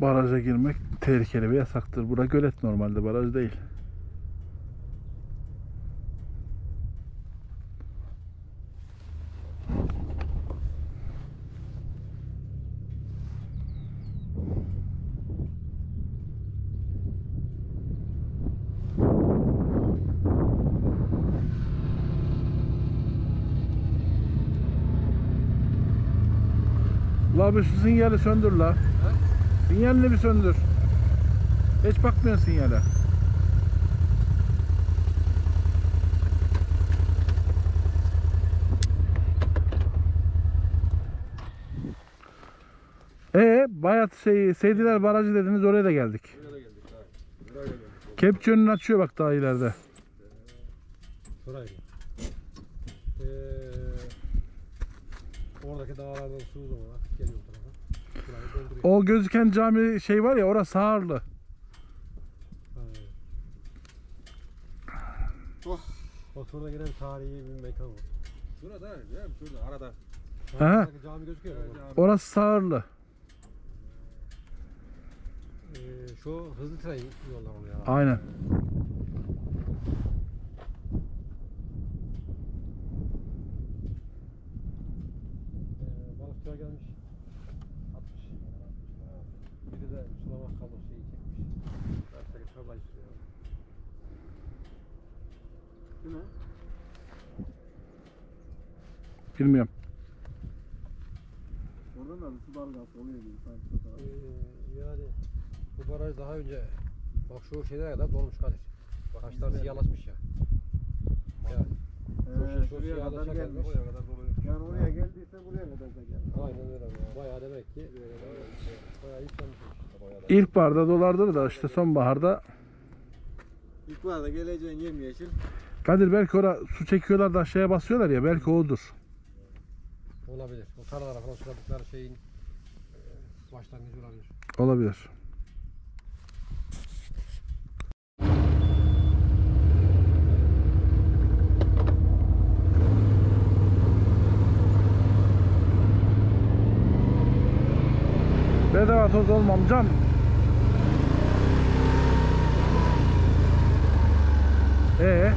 baraja girmek tehlikeli ve yasaktır. Bura gölet, normalde baraj değil. La bir şu sinyali söndür la. Sinyalini bir söndür. Hiç bakmıyorsun sinyale. Ee, Bayat şey, Seydiler Barajı dediniz, oraya da geldik. Buraya da geldik. Ha. Buraya da geldik. Kepçe önünü açıyor bak daha ileride. Şurayı. Ee, oradaki dağlardan su uzamalar geliyor bu tarafa. Şurayı dolduruyor. O gözüken cami şey var ya, orası Sağırlı. Ha. Oh. Bak şurada gelen tarihi bir mekan var. Şurada değil mi? Şurada arada. Aha. Şuradaki cami gözüküyor mu? Orası Sağırlı. Ee, şu hızlı tren yolları oluyor. Aynen. Ee, balıkçılar gelmiş. Atmış. Biri de sulama kablo şeyi çekmiş. Karşıdaki tarlayı sürüyor. Değil mi? Bilmiyorum. Oradan da su dalgası oluyor gibi sanki. Ee, yani bu baraj daha önce bak şu şeylere kadar dolmuş Kadir. Taşlar siyahlaşmış ya. Ya. Ee, Şu- şu şuraya kadar siyahlaşa gelmiş. gelmiş. Oraya kadar doluyor. Yani oraya geldiyse buraya kadar da gelmiş. Aynen öyle. Ya. Bayağı demek ki bayağı yıpranmış. Bayağı da. İlkbaharda dolardır da işte sonbaharda. İlkbaharda geleceğin yemyeşil. Kadir, belki orada su çekiyorlar da aşağıya basıyorlar ya, belki odur. Olabilir. O tarlalara falan suladıkları şeyin e, başlangıcı olabilir. Olabilir. Bedava toz olmam can. Ee?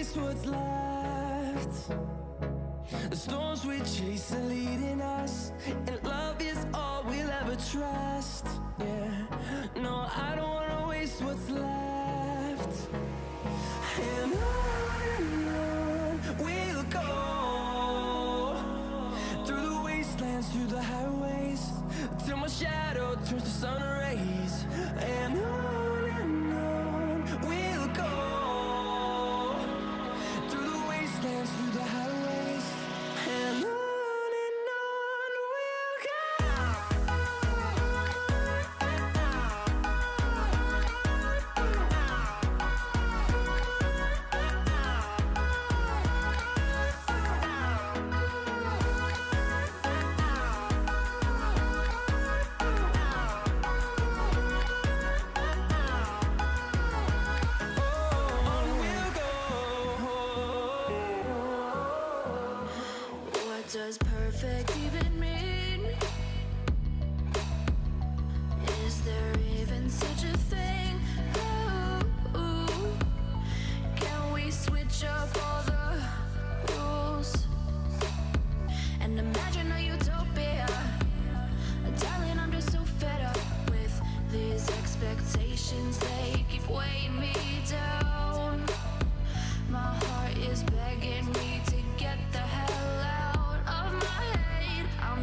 waste what's left. The storms we chase are leading us, and love is all we'll ever trust. Yeah, no, I don't wanna waste what's left. And on and on we'll go, through the wastelands, through the highways, till my shadow turns to sun rays. And on and on we'll go, through the wastelands, through the highways, and on. What does perfect even mean? Is there even such a thing? Ooh, can we switch up all the rules and imagine a utopia? Darling, I'm just so fed up with these expectations. They keep weighing me down. My heart is begging me to get the hell out of my head. I'm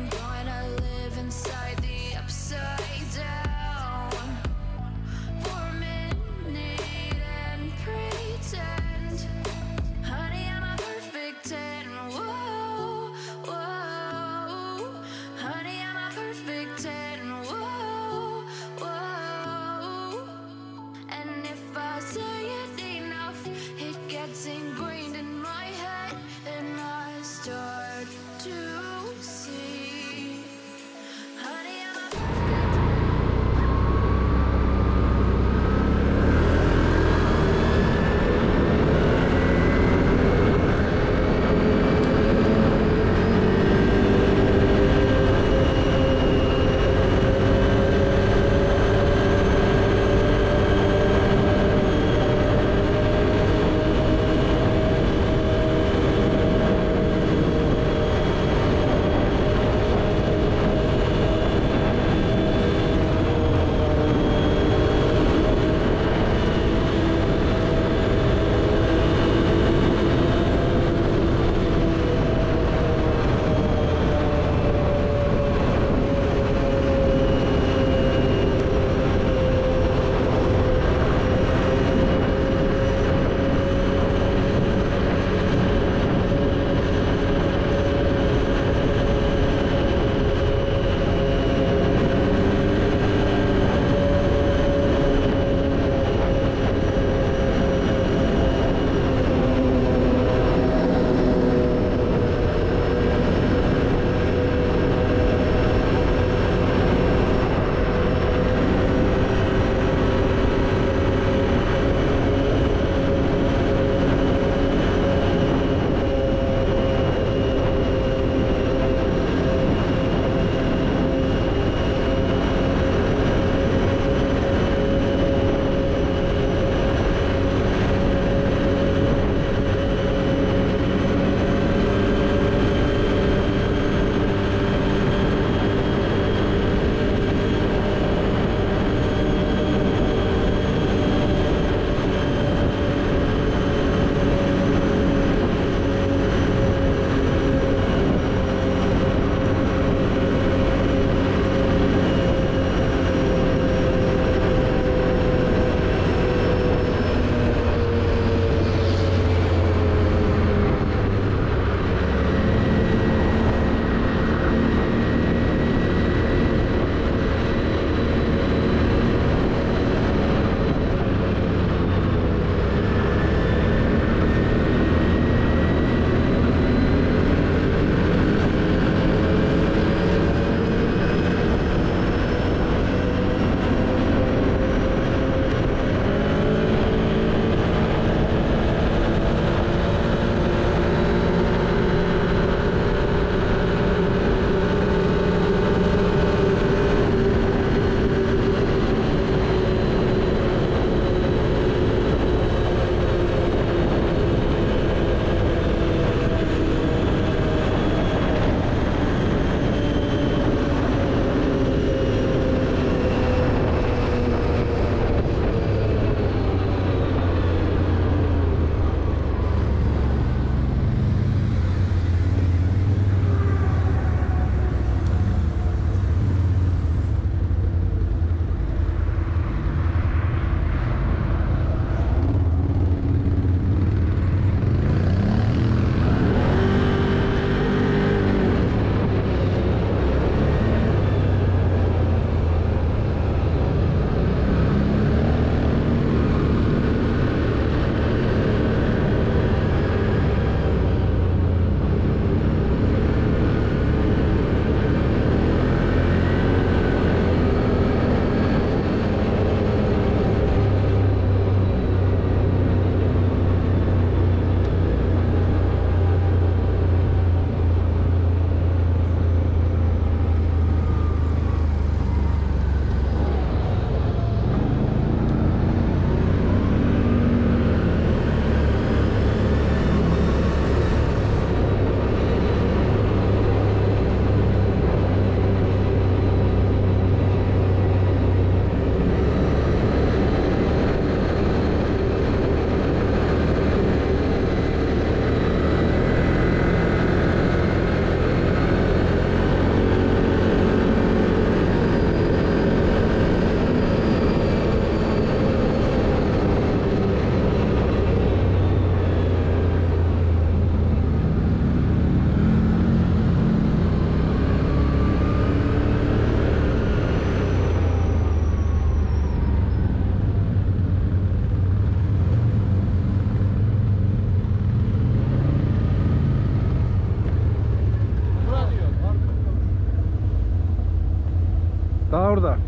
orada.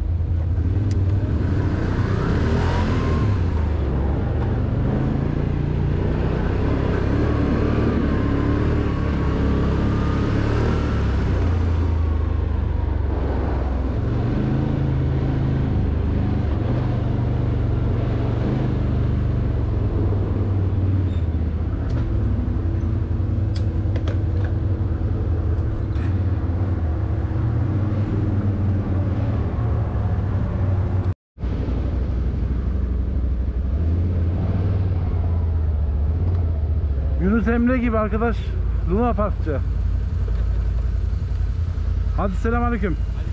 Yunus Emre gibi arkadaş Luna Parkçı. Hadi selamünaleyküm.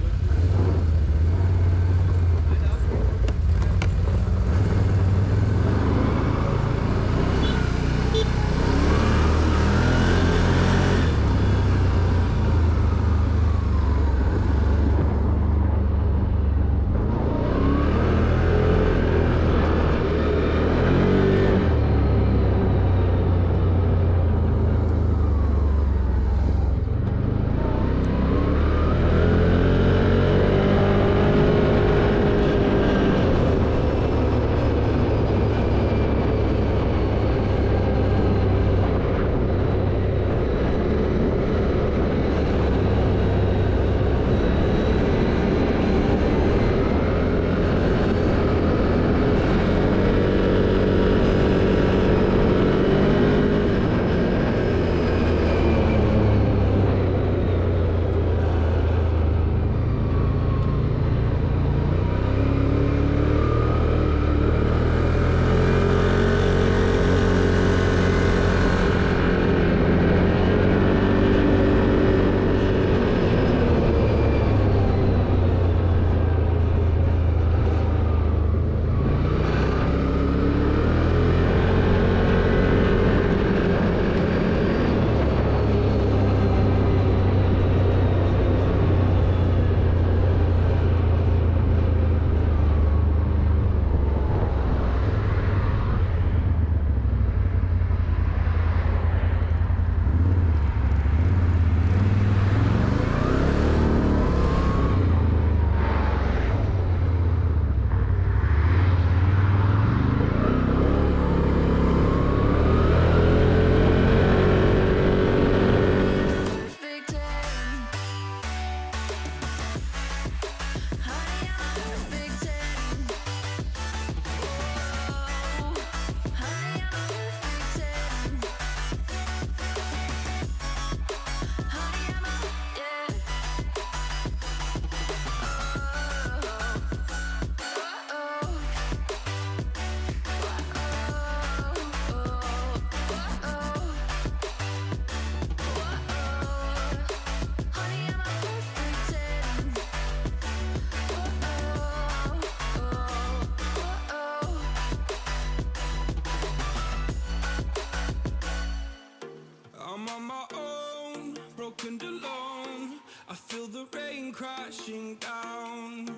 broken alone. I feel the rain crashing down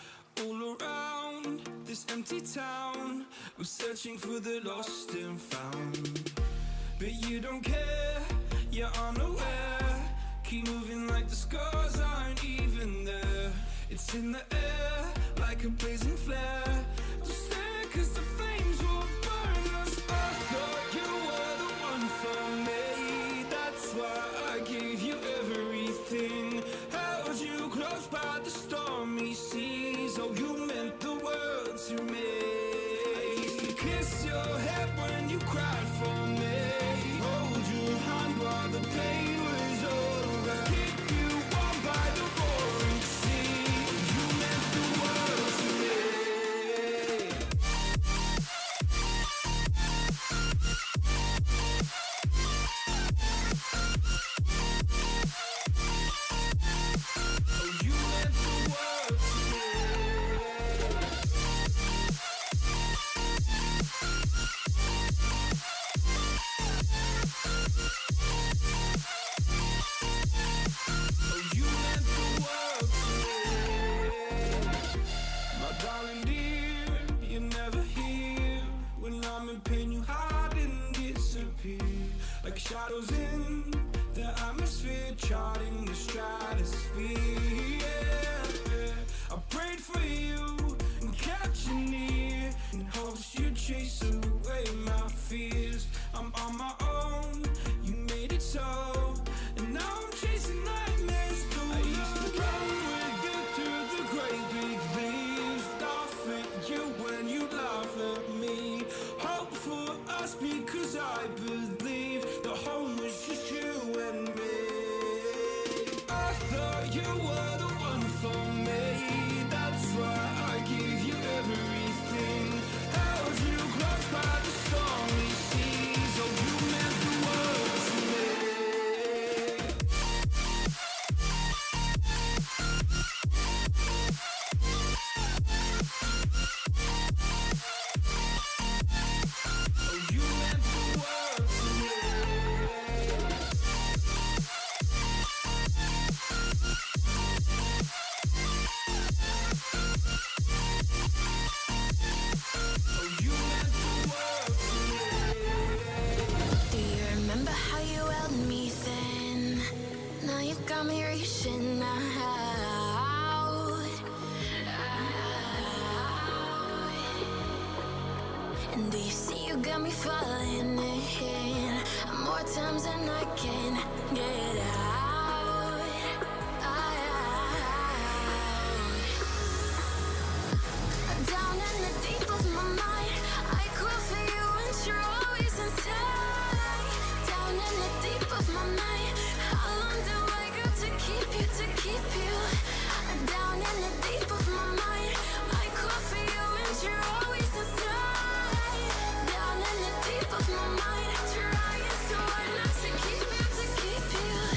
all around this empty town. I'm searching for the lost and found, but you don't care, you're unaware. Keep moving like the scars aren't even there. It's in the air like a blazing flare. Don't stare 'cause the flames will burn us. I thought you were the one for me. That's why I gave you everything. Held you close by the stormy seas. Oh, you meant the world to me. I used to kiss your head when you cried for me. Hold your hand while the pain was over. Keep you warm by the roaring sea. You meant the world to me. Oh, you meant the world to me. Oh, you meant the world to me. My darling dear, you're never here. When I'm in pain, you hide and disappear. Like shadows in the atmosphere, charting the stratosphere. Yeah. I prayed for you and kept you near in hopes you'd chase away my fears. I'm on my own, you made it so, and now I'm chasing nightmares through. I used to run with you through the great big leaves, laugh at you when you laugh at me. Hope for us because I believe the home was just you and me. I thought you were the one for me, that's why I gave you everything. Held you close by the stormy seas, oh you meant the world to me. Oh you meant the world to me. Oh, you meant the world to me. Do you remember how you held me then? Now you got me reaching out. And do you see you got me falling in more times than I can get out. Down in the deep of my mind, I crawl for you and you're always inside. Down in the deep of my mind, how long do I got to keep you, to keep you? Down in the deep of my mind, I crawl for you and you're always inside. Down in the deep of my mind, trying so hard not to keep you, to keep you.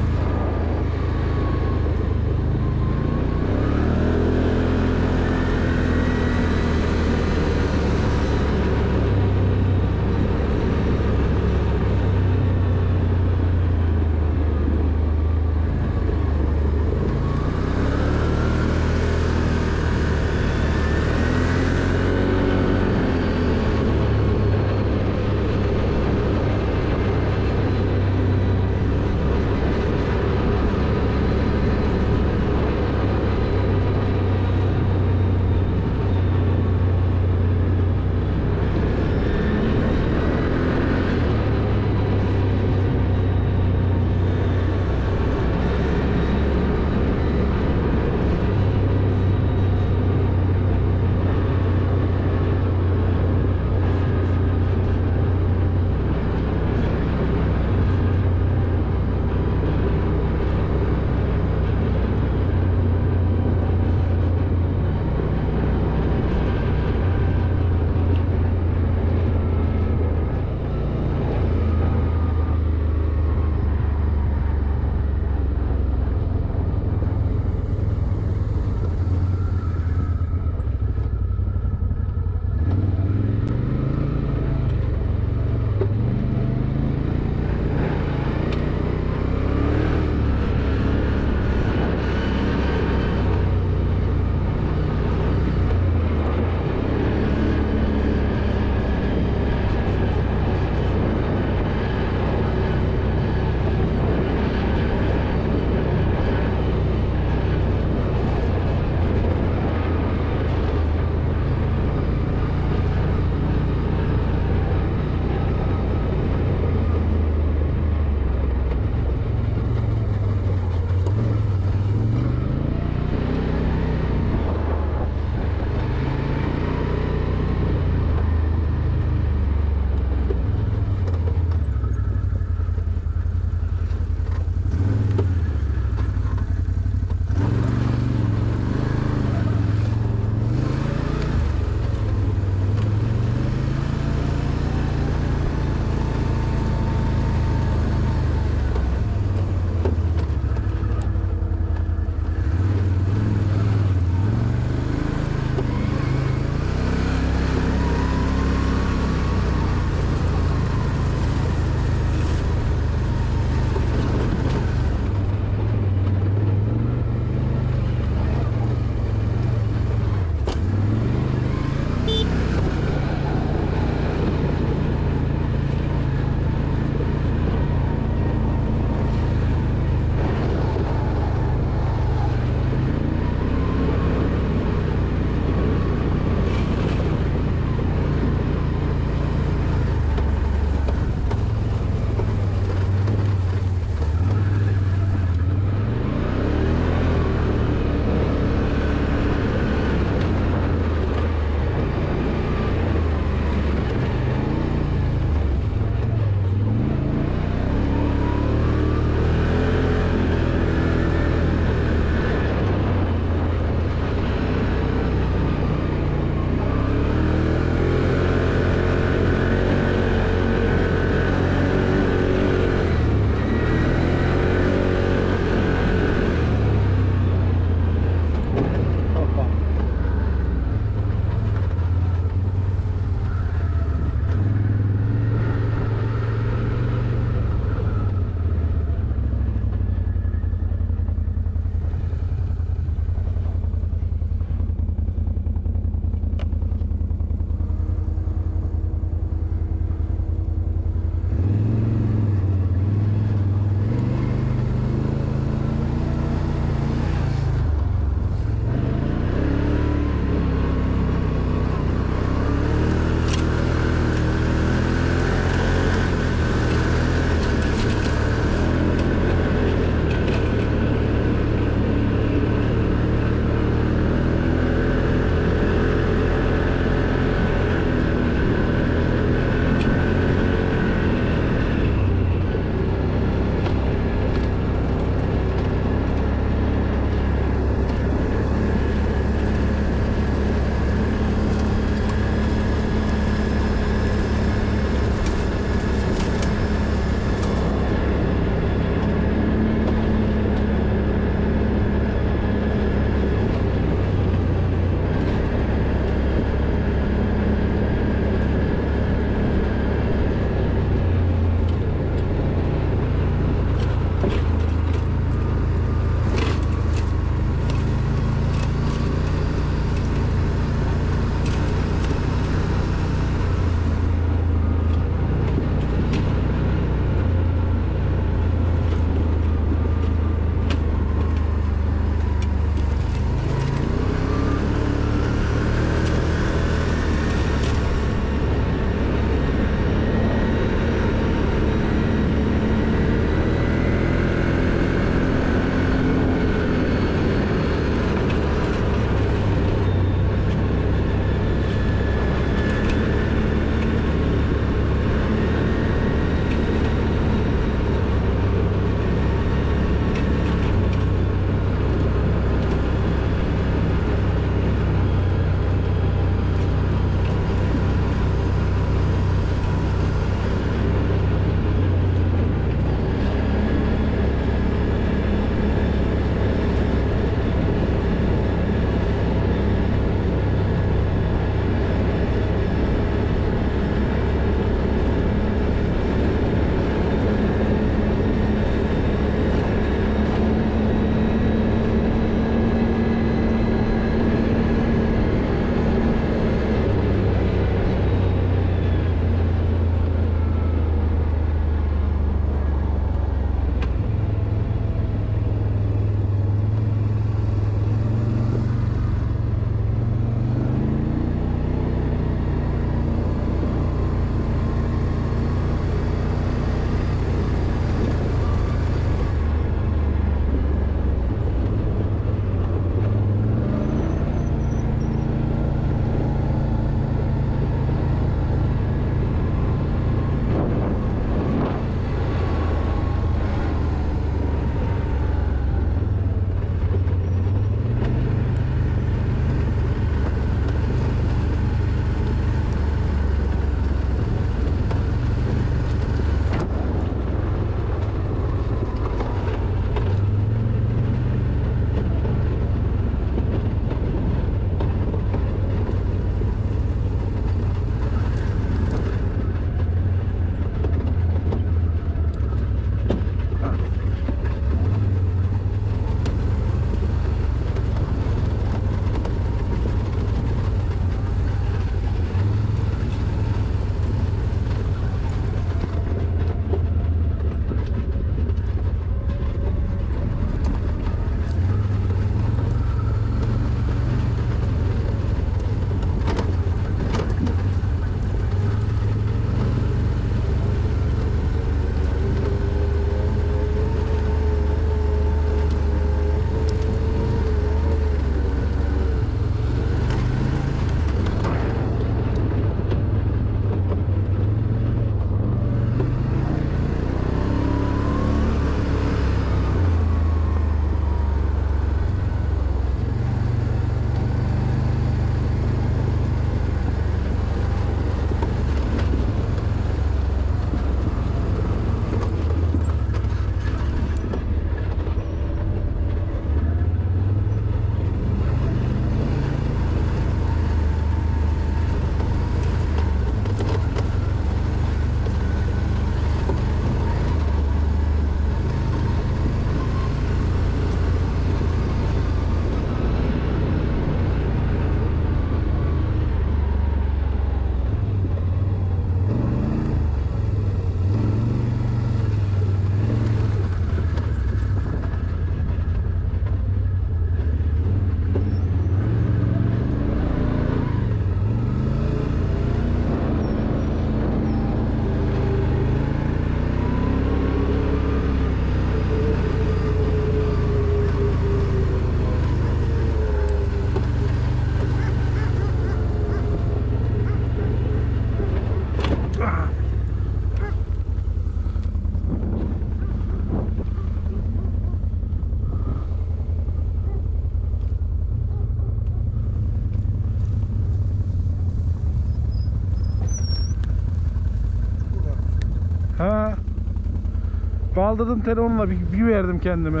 Kaldırdım telefonla bir, bir verdim kendime.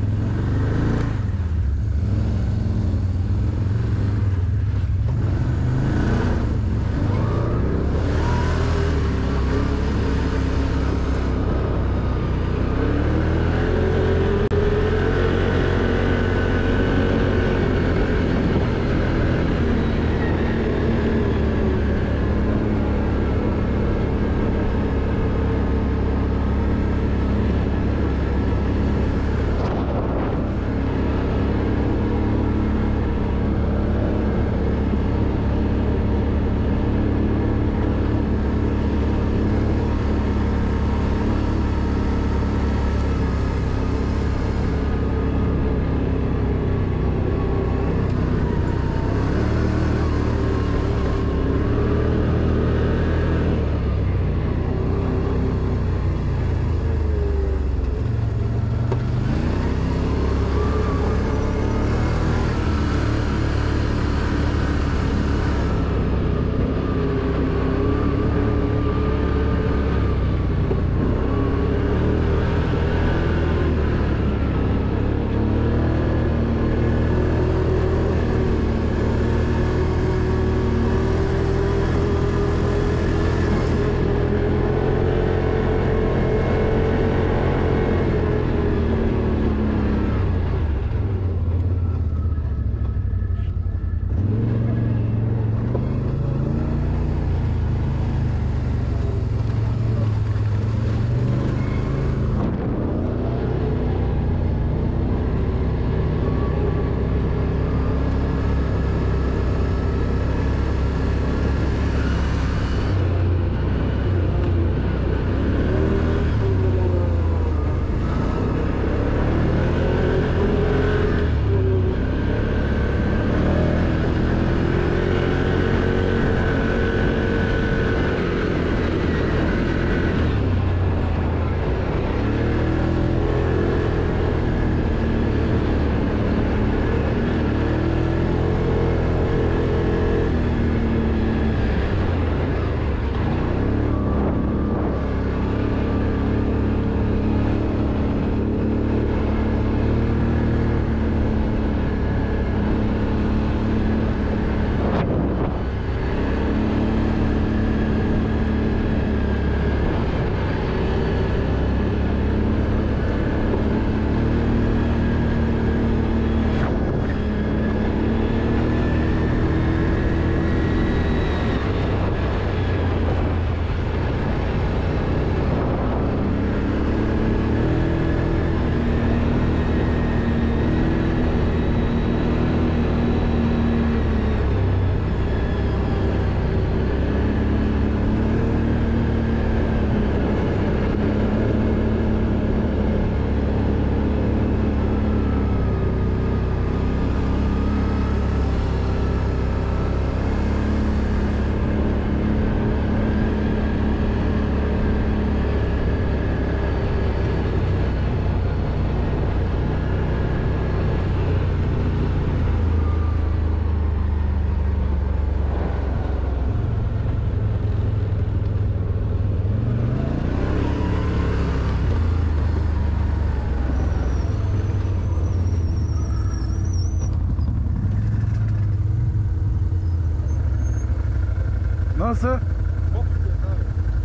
Nasıl? Çok güzel abi.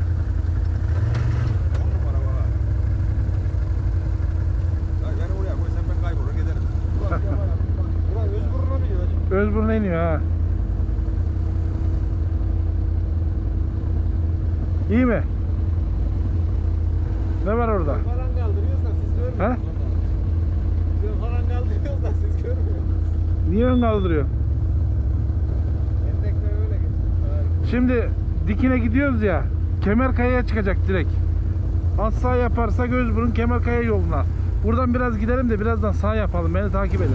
On numara valla. Ya beni oraya koy sen ben kaybolur giderim. Ulan ya var ya, ulan Özburnu'na mı gidiyor hacı? Özburnu'na iniyor ha. İyi mi? Ne var orada? Biz falan kaldırıyoruz da siz görmüyorsunuz. He? Biz falan kaldırıyoruz da siz görmüyorsunuz. Niye ön kaldırıyor? Endekler öyle geçiyor. Şimdi dikine gidiyoruz ya. Kemerkaya'ya çıkacak direkt. Az sağ yaparsa Gözburun Kemerkaya yoluna. Buradan biraz gidelim de birazdan sağ yapalım. Beni takip edin.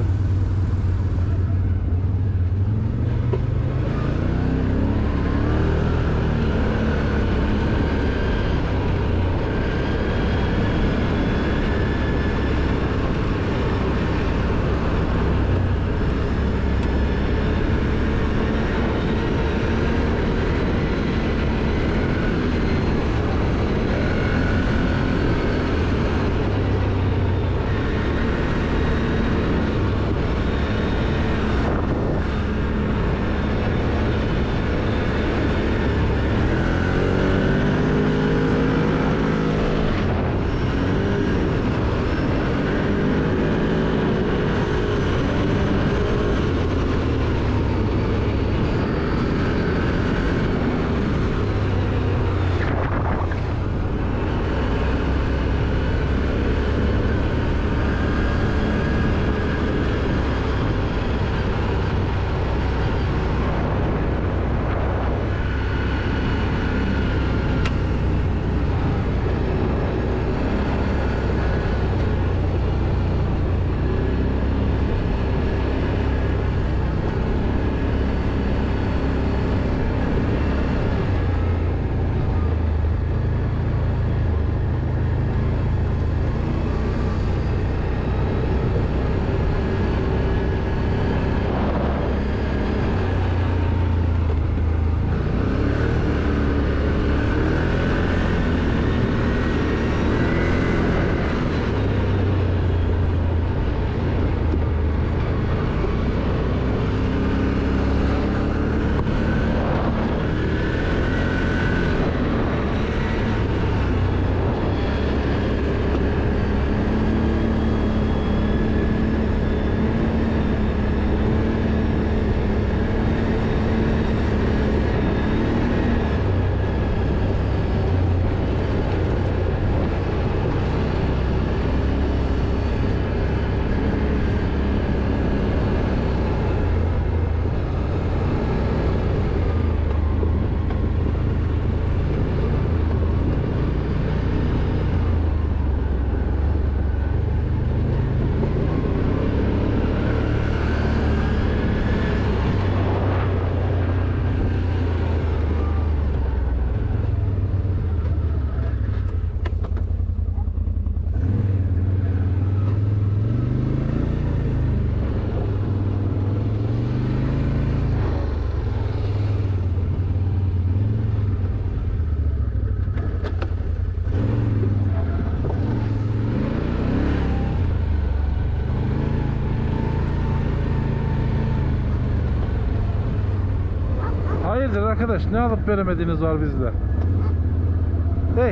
Arkadaş ne alıp veremediğiniz var bizde. Hey.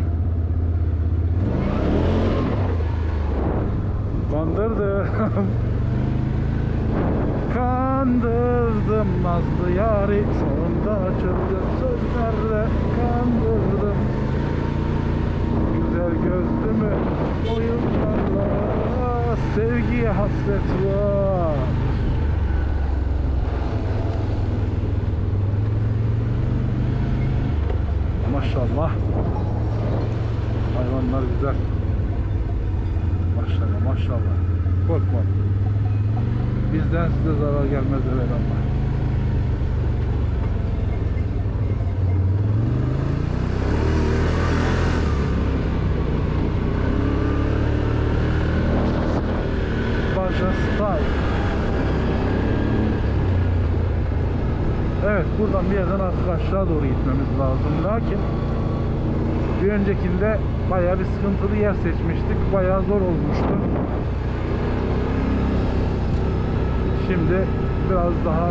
Kandırdım. Kandırdım nazlı yari. Sonunda açıldı sözlerle. Kandırdım. Güzel gözlümü oyunlarla. Sevgiye hasret var. Maşallah. Hayvanlar güzel. Maşallah maşallah. Korkma. Bizden size zarar gelmez evelallah. Baja Style. Evet, buradan bir yerden artık aşağı doğru gitmemiz lazım. Lakin bir öncekinde bayağı bir sıkıntılı yer seçmiştik. Bayağı zor olmuştu. Şimdi biraz daha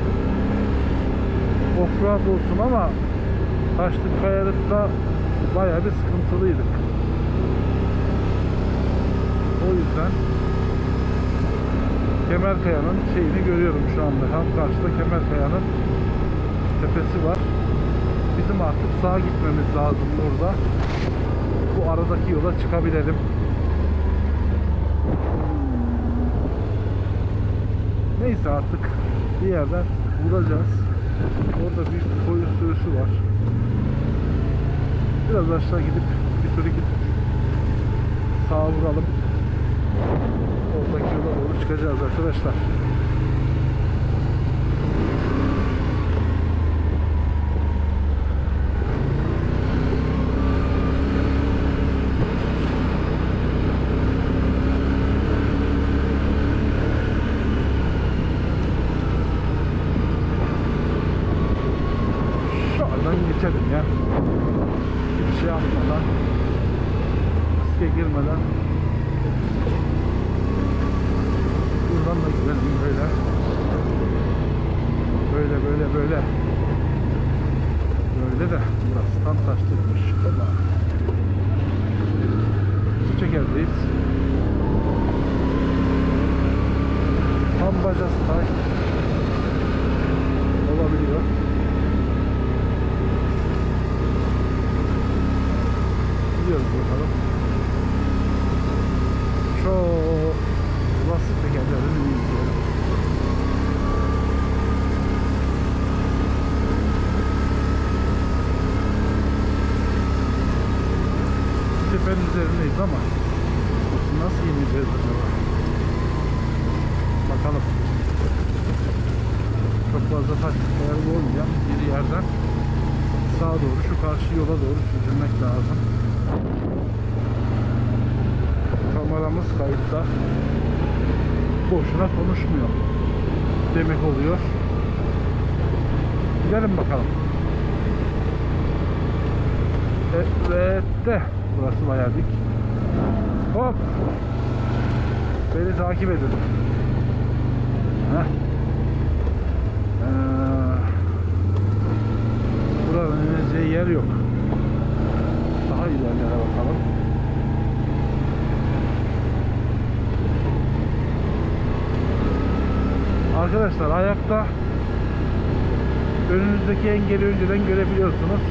offroad olsun ama taşlık kayalıkta bayağı bir sıkıntılıydık. O yüzden Kemerkaya'nın şeyini görüyorum şu anda. Tam karşıda Kemerkaya'nın tepesi var. Bizim artık sağa gitmemiz lazım burada. Bu aradaki yola çıkabilelim. Neyse artık bir yerden vuracağız. Orada büyük bir koyun sürüsü var. Biraz aşağı gidip bir sürü gidip sağa vuralım. Oradaki yola doğru çıkacağız arkadaşlar. Geçelim ya. Bir şey yapmadan, riske girmeden buradan da gidelim böyle. Böyle böyle böyle. Böyle de burası tam taştırmış. Hopa. Çekerdeyiz. Tam Baja Style olabiliyor. Gidiyoruz bakalım. Çok lastik tekerlerini izleyelim. Tepenin üzerindeyiz ama nasıl ineceğiz acaba? Bakalım. Çok fazla taş ayarlı olmayan bir yerden sağa doğru, şu karşı yola doğru süzülmek lazım. Kameramız kayıtta. Boşuna konuşmuyor demek oluyor. Gidelim bakalım. Evet de burası bayağı dik. Hop. Beni takip edin. Heh. Ee, buranın ineceği yer yok. Daha ilerlere bakalım. Arkadaşlar ayakta önünüzdeki engeli önceden görebiliyorsunuz.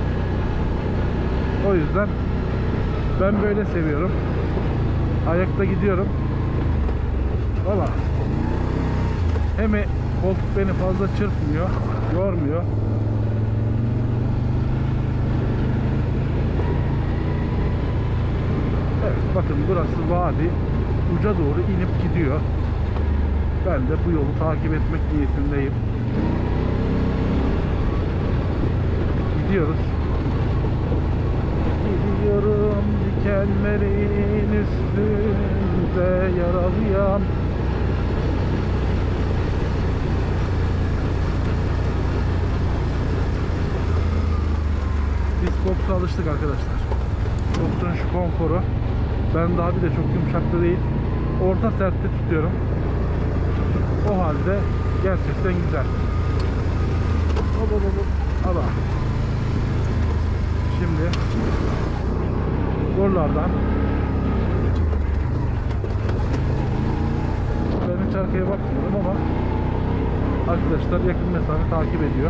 O yüzden ben böyle seviyorum. Ayakta gidiyorum. Ama hem koltuk beni fazla çırpmıyor, yormuyor. Evet, bakın burası vadi. Uca doğru inip gidiyor. Ben de bu yolu takip etmek niyetindeyim. Gidiyoruz. Gidiyorum dikenlerin üstünde yaralıyam. Biz Fox'a alıştık arkadaşlar. Fox'un şu konforu. Ben daha bir de çok yumuşakta değil. Orta sertte tutuyorum. O halde gerçekten güzel. Hop hop hop. Allah. Şimdi buralardan ben hiç arkaya bakmıyorum ama arkadaşlar yakın mesafe takip ediyor.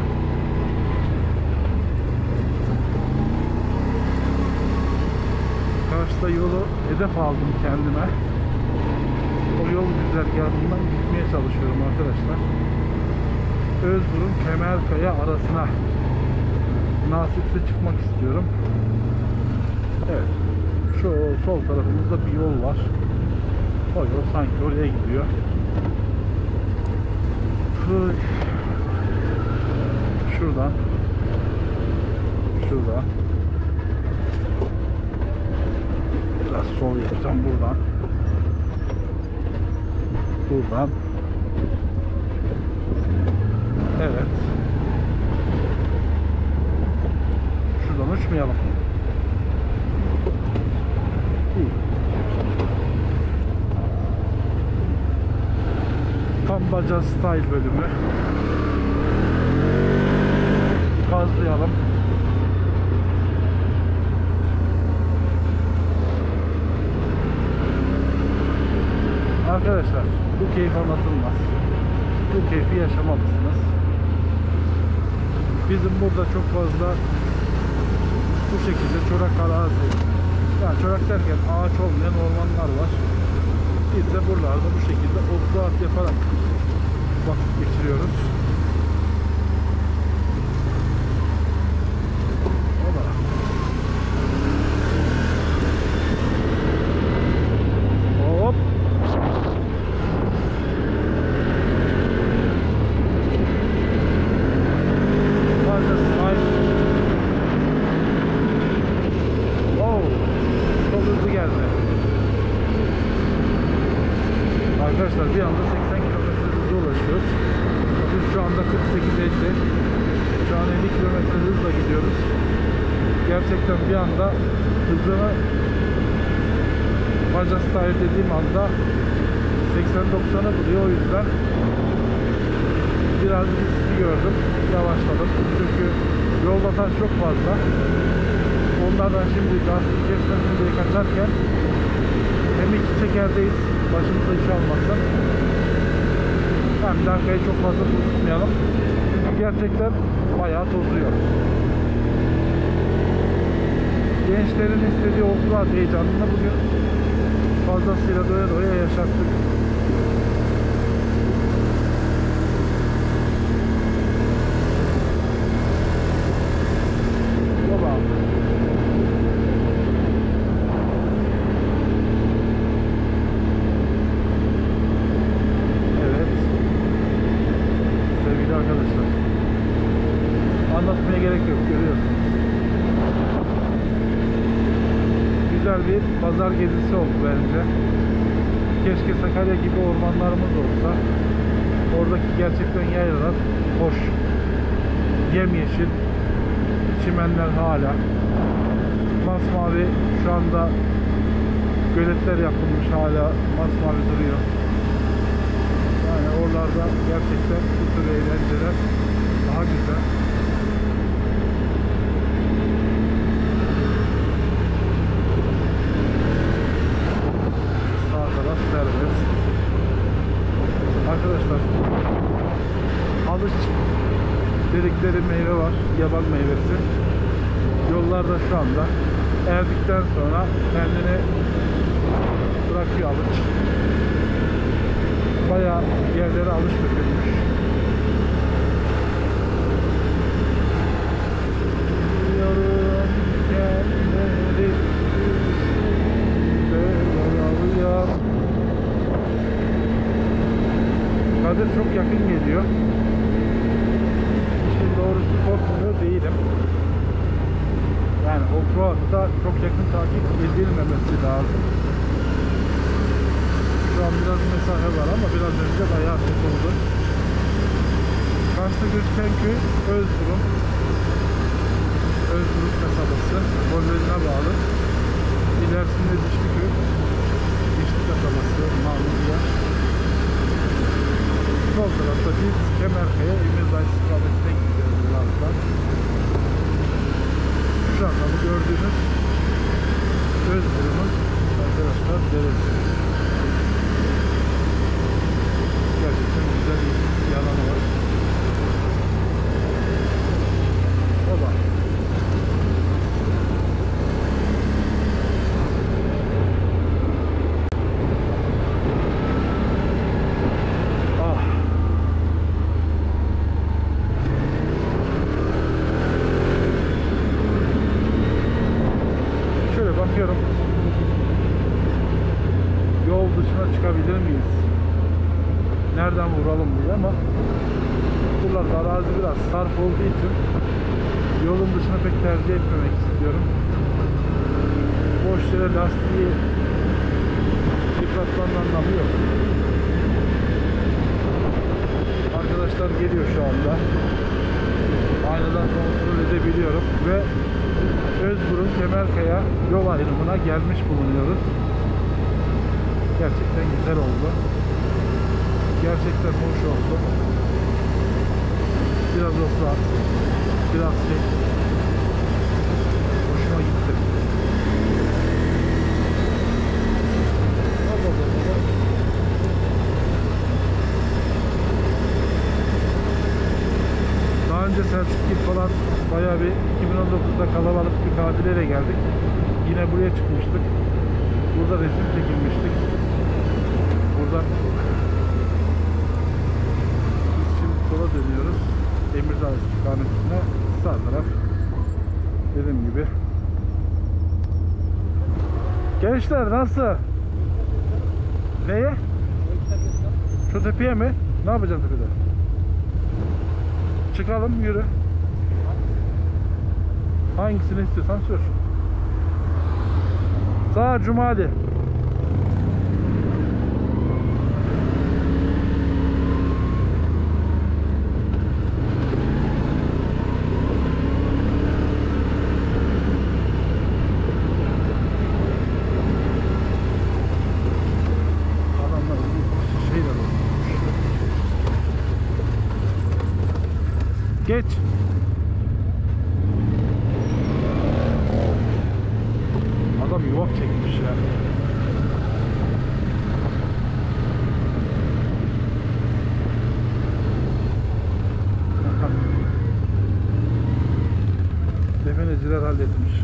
Karşıda yolu hedef aldım kendime. O yol güzergahından gitmeye çalışıyorum arkadaşlar. Özburun Kemerkaya arasına nasipse çıkmak istiyorum. Evet. Şu sol tarafımızda bir yol var. O yol sanki oraya gidiyor. Hı. Şuradan. Şuradan. Biraz sol yapacağım buradan. Buradan. Evet. Şuradan uçmayalım. İyi. Tam Baca Style bölümü. Gazlayalım. Arkadaşlar bu keyif anlatılmaz. Bu keyfi yaşamalısınız. Bizim burada çok fazla bu şekilde çorak arazi, yani çorak derken ağaç olmayan ormanlar var. Biz de buralarda bu şekilde offroad yaparak vakit geçiriyoruz. Hop. Arkadaşlar bir anda seksen kilometre hızla ulaşıyoruz. Biz şu anda kırk sekiz elli. Şu an elli kilometre hızla gidiyoruz. Gerçekten bir anda hızını Baca Style dediğim anda seksen doksana buluyor, o yüzden biraz riskli gördüm. Yavaşladım. Çünkü yolda taş çok fazla. Onlardan şimdi lastik kesmesini diye kaçarken hem iki çekerdeyiz. Başımıza iş almazsak. Hem de arkayı çok fazla tutmayalım. Çünkü gerçekten bayağı tozuyor. Gençlerin istediği offroad heyecanını bugün fazlasıyla doya doya yaşattık. Baba. Arkadaşlar, anlatmaya gerek yok, görüyorsunuz. Güzel bir pazar gezisi oldu bence. Keşke Sakarya gibi ormanlarımız olsa. Oradaki gerçekten yaylalar hoş, yemyeşil, çimenler hala masmavi. Şu anda göletler yapılmış, hala masmavi duruyor. Yani oralarda gerçekten bu tür eğlenceler daha güzel. Sağ taraf serbest. Arkadaşlar, halıç dedikleri meyve var, yaban meyvesi. Yollarda şu anda erdikten sonra kendini bırakıyor halıç. Bayağı yerlere alış dökülmüş. Biliyorum kendini üstünde. Kadir çok yakın geliyor. İşin doğrusu korkmuyor değilim. Yani offroad'da çok yakın takip edilmemesi lazım. Şu an biraz mesafe var ama biraz önce bayağı tutuldu. Karşıda gözüken köy Özburun. Özburun kasabası. Bolveli'ne bağlı. İlerisinde Dişliköy. Dişli kasabası. Mahmutya. Sol tarafta biz Kemerkaya İmirzaç istikametine gidiyoruz birazdan. deriz. Gerçekten güzel bir yalanı var. Oba. Ah. Şöyle bakıyorum. Yol dışına çıkabilir miyiz? Nereden vuralım diye ama buralarda arazi biraz sarp olduğu için yolun dışına pek tercih etmemek istiyorum. Boş yere lastiği yıpratmanın anlamı yok. Arkadaşlar geliyor şu anda. Aynadan kontrol edebiliyorum ve Özburun Kemerkaya yol ayrımına gelmiş bulunuyoruz. Gerçekten güzel oldu. Gerçekten hoş oldu. Biraz offroad, biraz şey. Hoşuma gitti. Daha önce Selçukgil falan bayağı bir iki bin on dokuzda kalabalık bir tatile geldik. Yine buraya çıkmıştık. Burada resim çekilmiştik. Buradan biz şimdi sola dönüyoruz. Emirdağ istikametine, sağ taraf dediğim gibi. Gençler nasıl? Neye? Şu tepeye mi? Ne yapacaksın tepede? Çıkalım, yürü. Hangisini istiyorsan sür. Sağ Cumali. Adamlar bir şeyler olmuş. Geç. Adam yuvak çekmiş ya. Defneciler halletmiş.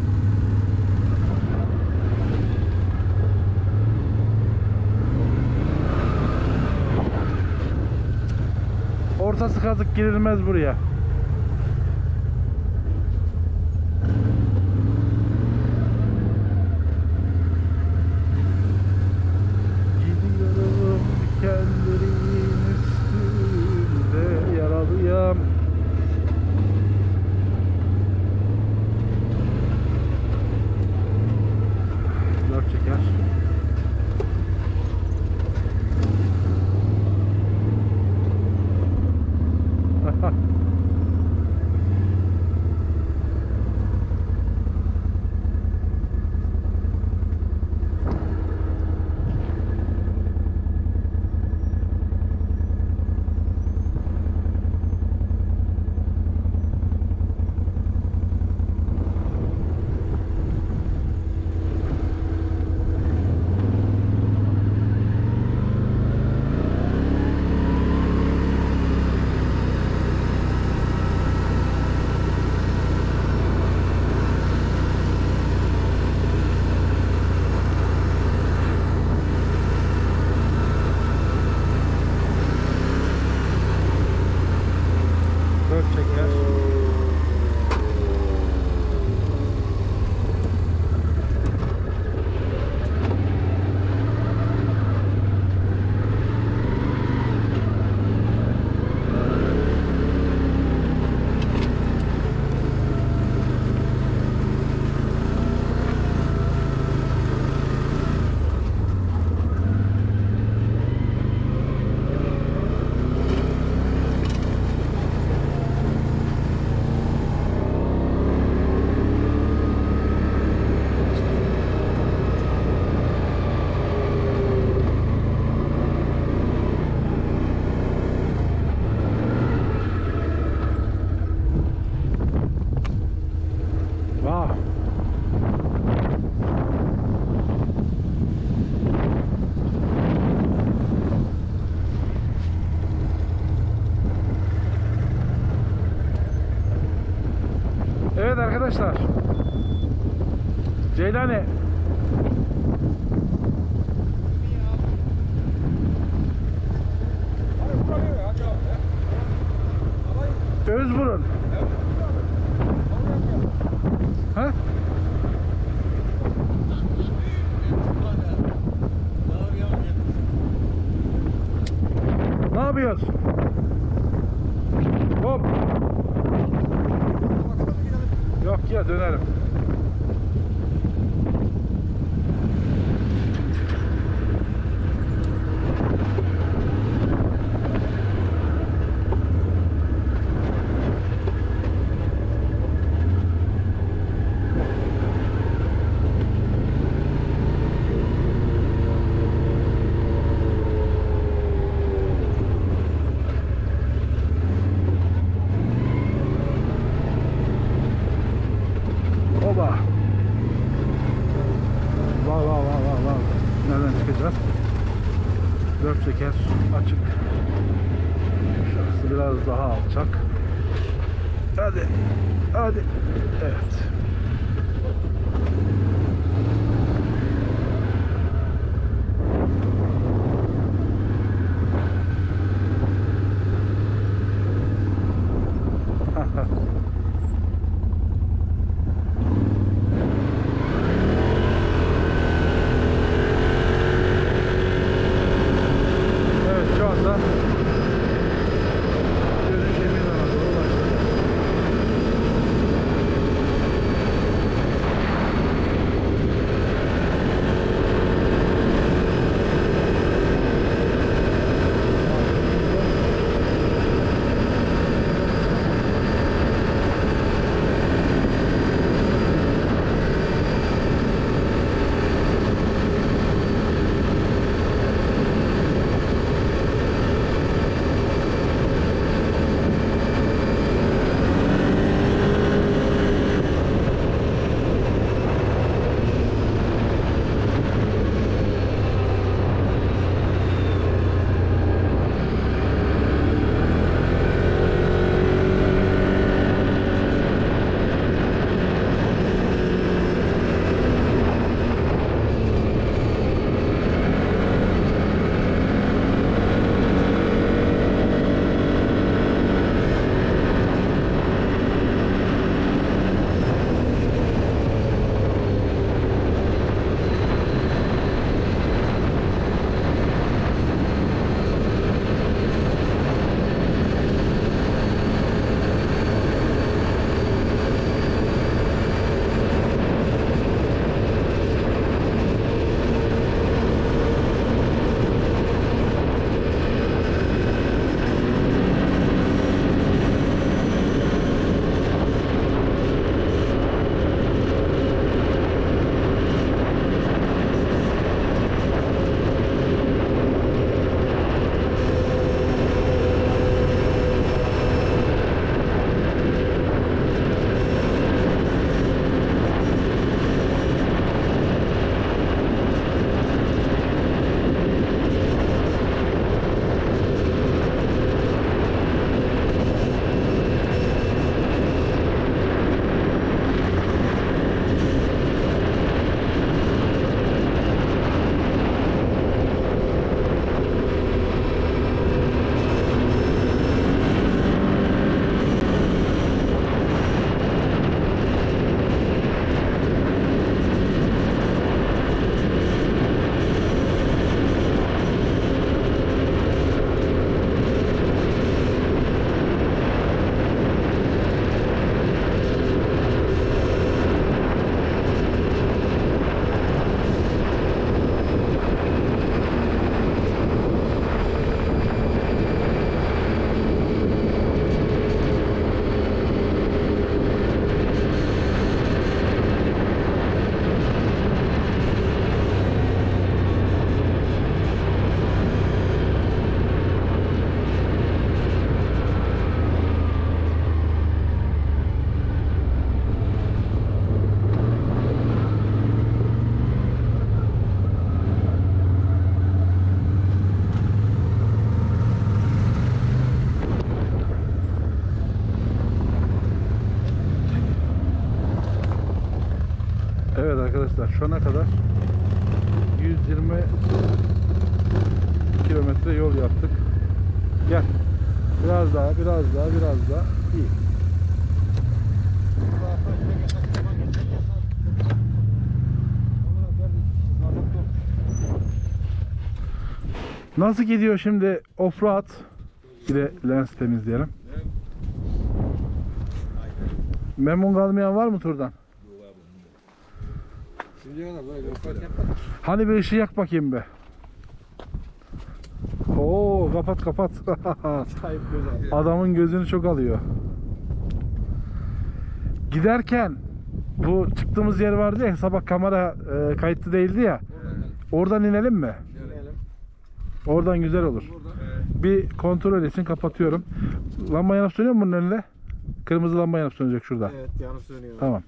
Ortası kazık, girilmez buraya. Gidiyorum dikenlerin üstünde yaralıyam. Dört çeker. arkadaşlar. Ceylani. Özburun. Ha? Ne yapıyoruz? Hop. Yok ya, dönerim. Oba. Vav vav vav vav vav. Nereden çıkacağız? Dört çeker açık. Şurası biraz daha alçak. Hadi. Hadi. Evet. Evet, şu anda dönüş Eminönü'ne doğru başladı. şu ana kadar yüz yirmi kilometre yol yaptık. Gel. Biraz daha, biraz daha, biraz daha. İyi. Nasıl gidiyor şimdi offroad? Bir de lens temizleyelim. Memnun kalmayan var mı turdan? Şimdi yana böyle ufak yapalım. Hani bir ışığı yak bakayım be. Oo, kapat kapat. Sahip göz abi. Adamın gözünü çok alıyor. Giderken bu çıktığımız yer vardı ya, sabah kamera e, kayıtlı değildi ya. Oradan inelim mi? Gidelim. Oradan güzel olur. Burada. Bir kontrol için kapatıyorum. Lamba yanıp sönüyor mu bunun önünde? Kırmızı lamba yanıp sönecek şurada. Evet yanıp sönüyor. Tamam.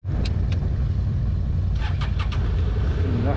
Bismillah.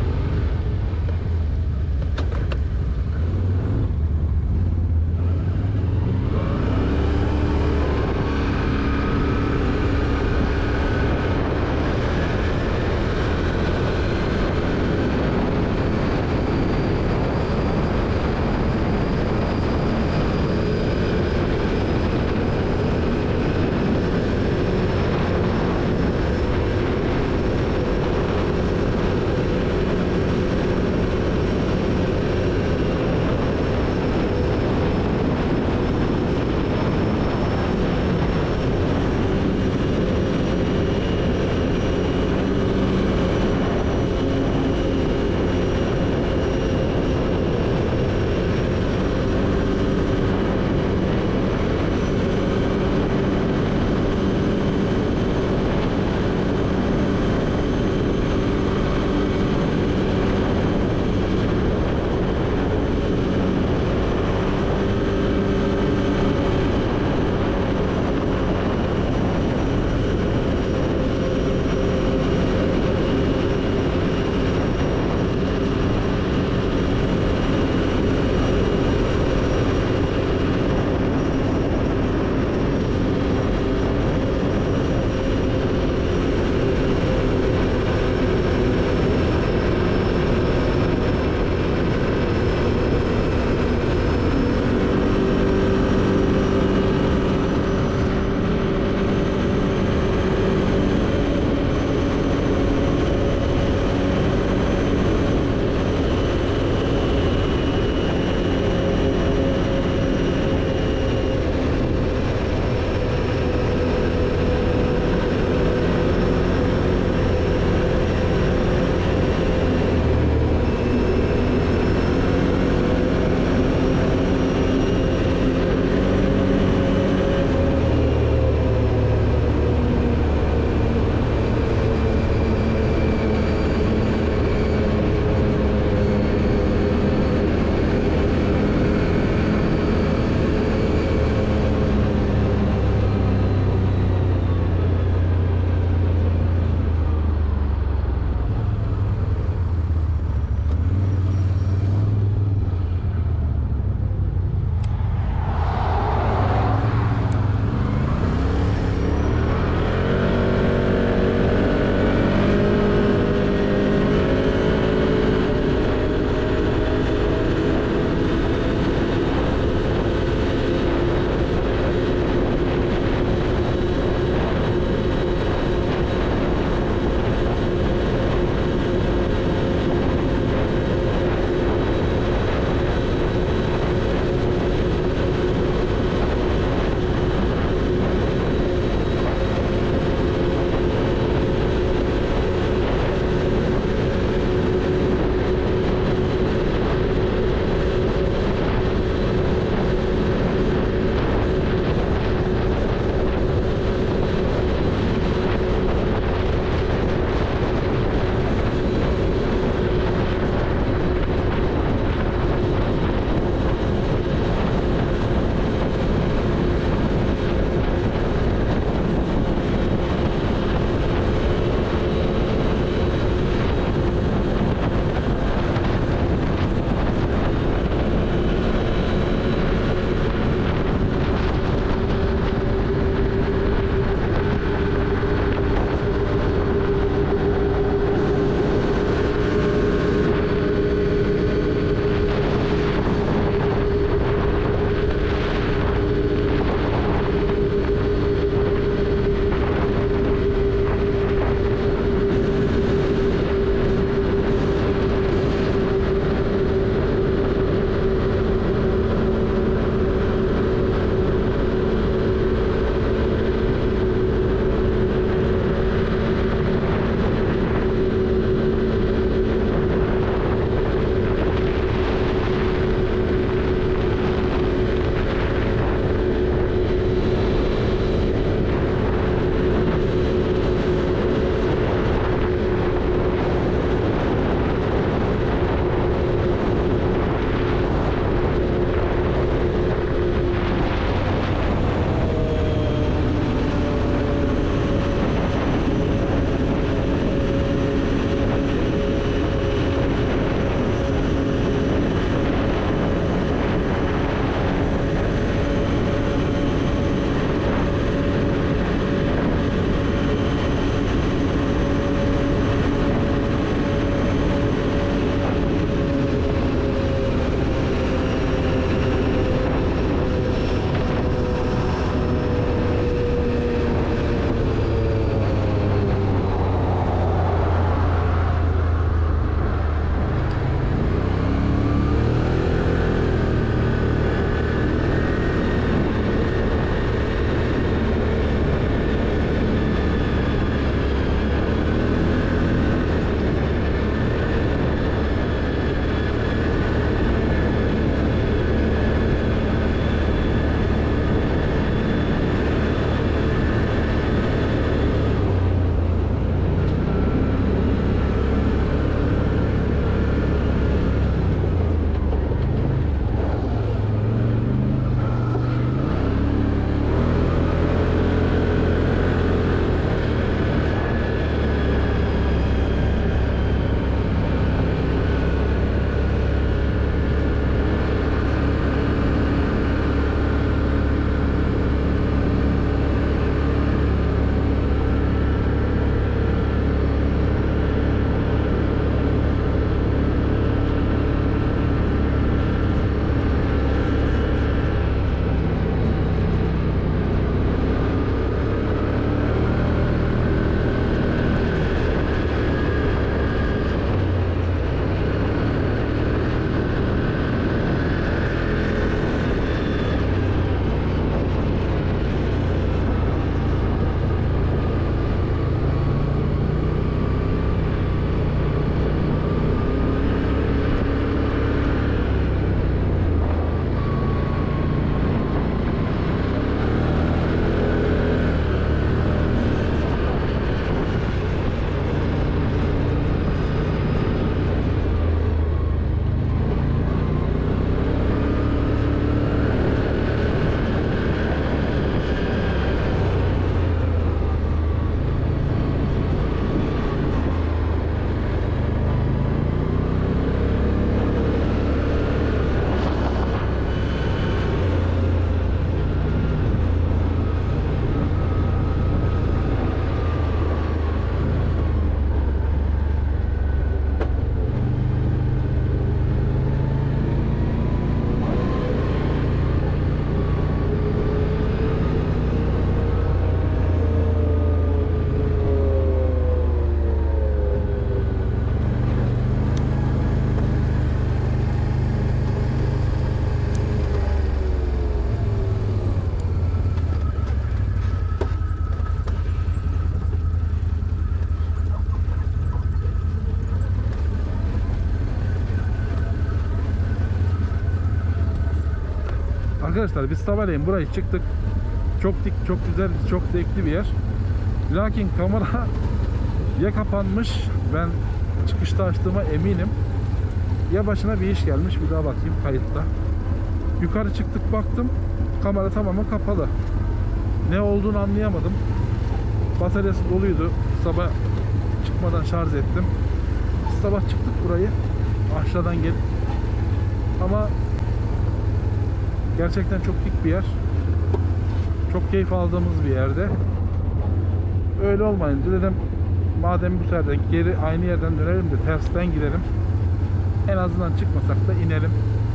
Arkadaşlar biz sabahleyin burayı çıktık. Çok dik, çok güzel, çok zevkli bir yer. Lakin kamera ya kapanmış, ben çıkışta açtığıma eminim. Ya başına bir iş gelmiş, bir daha bakayım kayıtta. Yukarı çıktık, baktım kamera tamamen kapalı. Ne olduğunu anlayamadım. Bataryası doluydu. Sabah çıkmadan şarj ettim. Sabah çıktık burayı. Aşağıdan gel. Ama gerçekten çok dik bir yer. Çok keyif aldığımız bir yerde. Öyle olmayınca dedim madem bu sefer de geri aynı yerden dönelim de tersten gidelim. En azından çıkmasak da inelim.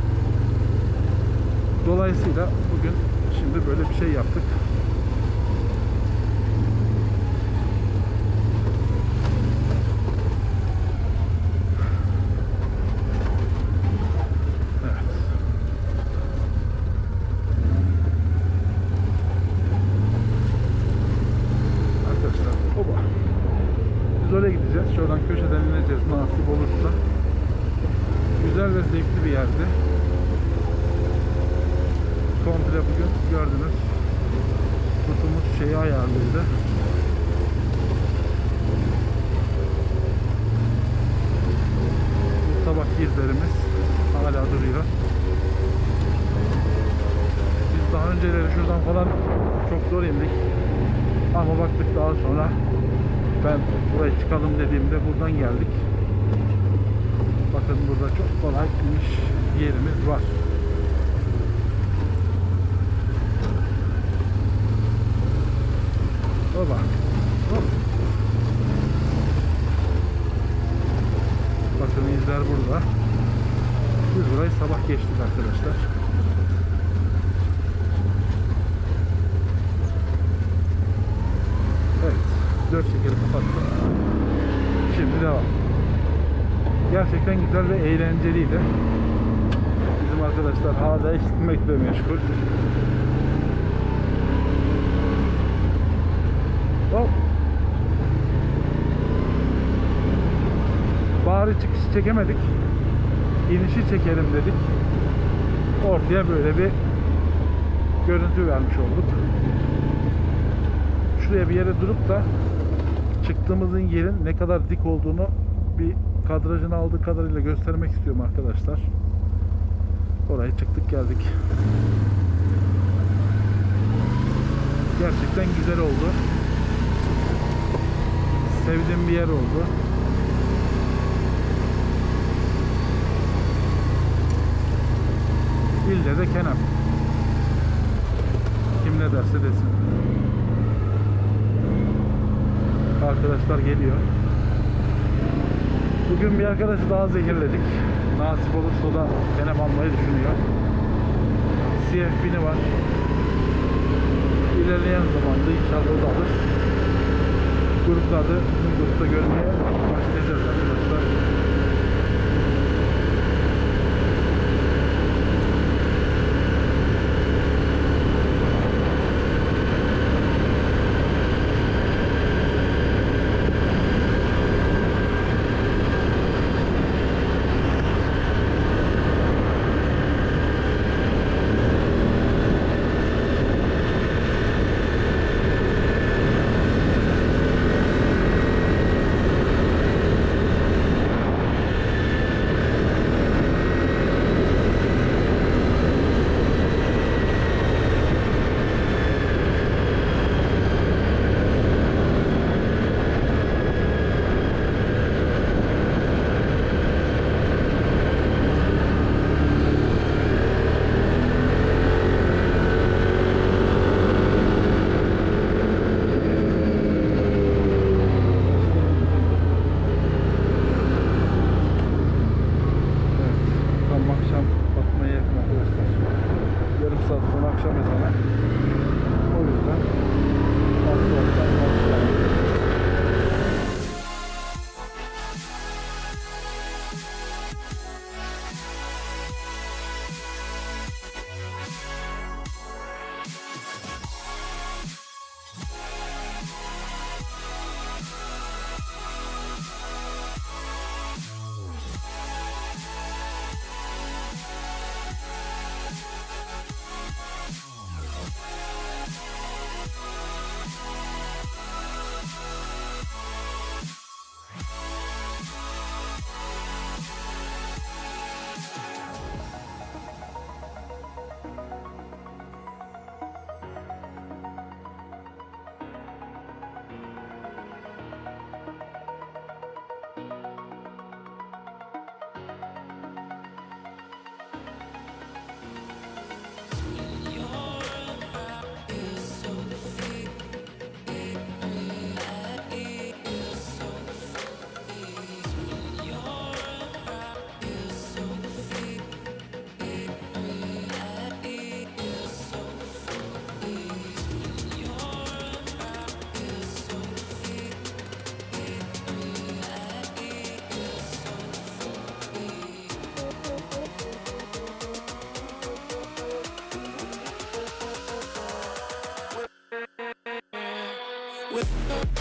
Dolayısıyla bugün şimdi böyle bir şey yaptık. Oraya gideceğiz. Şuradan köşeden ineceğiz nasip olursa. Güzel ve zevkli bir yerde. Komple bugün gördünüz. Kutumuz şeyi ayarlıydı. Bu sabah izlerimiz hala duruyor. Biz daha önceleri şuradan falan çok zor indik. Ama baktık daha sonra ben buraya çıkalım dediğimde buradan geldik. Bakın burada çok kolay iniş yerimiz var. Baba. Hop. Bakın izler burada. Biz burayı sabah geçtik arkadaşlar. Evet. Dört şekeri kapattık. Şimdi devam. Gerçekten güzel ve eğlenceliydi. Bizim arkadaşlar hala işlemekle meşgul. Hop. Bari çıkışı çekemedik. İnişi çekelim dedik. Ortaya böyle bir görüntü vermiş olduk. Şuraya bir yere durup da çıktığımızın yerin ne kadar dik olduğunu bir kadrajını aldığı kadarıyla göstermek istiyorum arkadaşlar. Oraya çıktık geldik. Gerçekten güzel oldu. Sevdiğim bir yer oldu. İlle de Kenan. Kim ne derse desin. Arkadaşlar geliyor. Bugün bir arkadaşı daha zehirledik. Nasip olursa o da Kenan almayı düşünüyor. C F bin'i var. İlerleyen zamanda inşallah o da alır. Gruplarda, bizim grupta görmeye başlayacağız arkadaşlar. with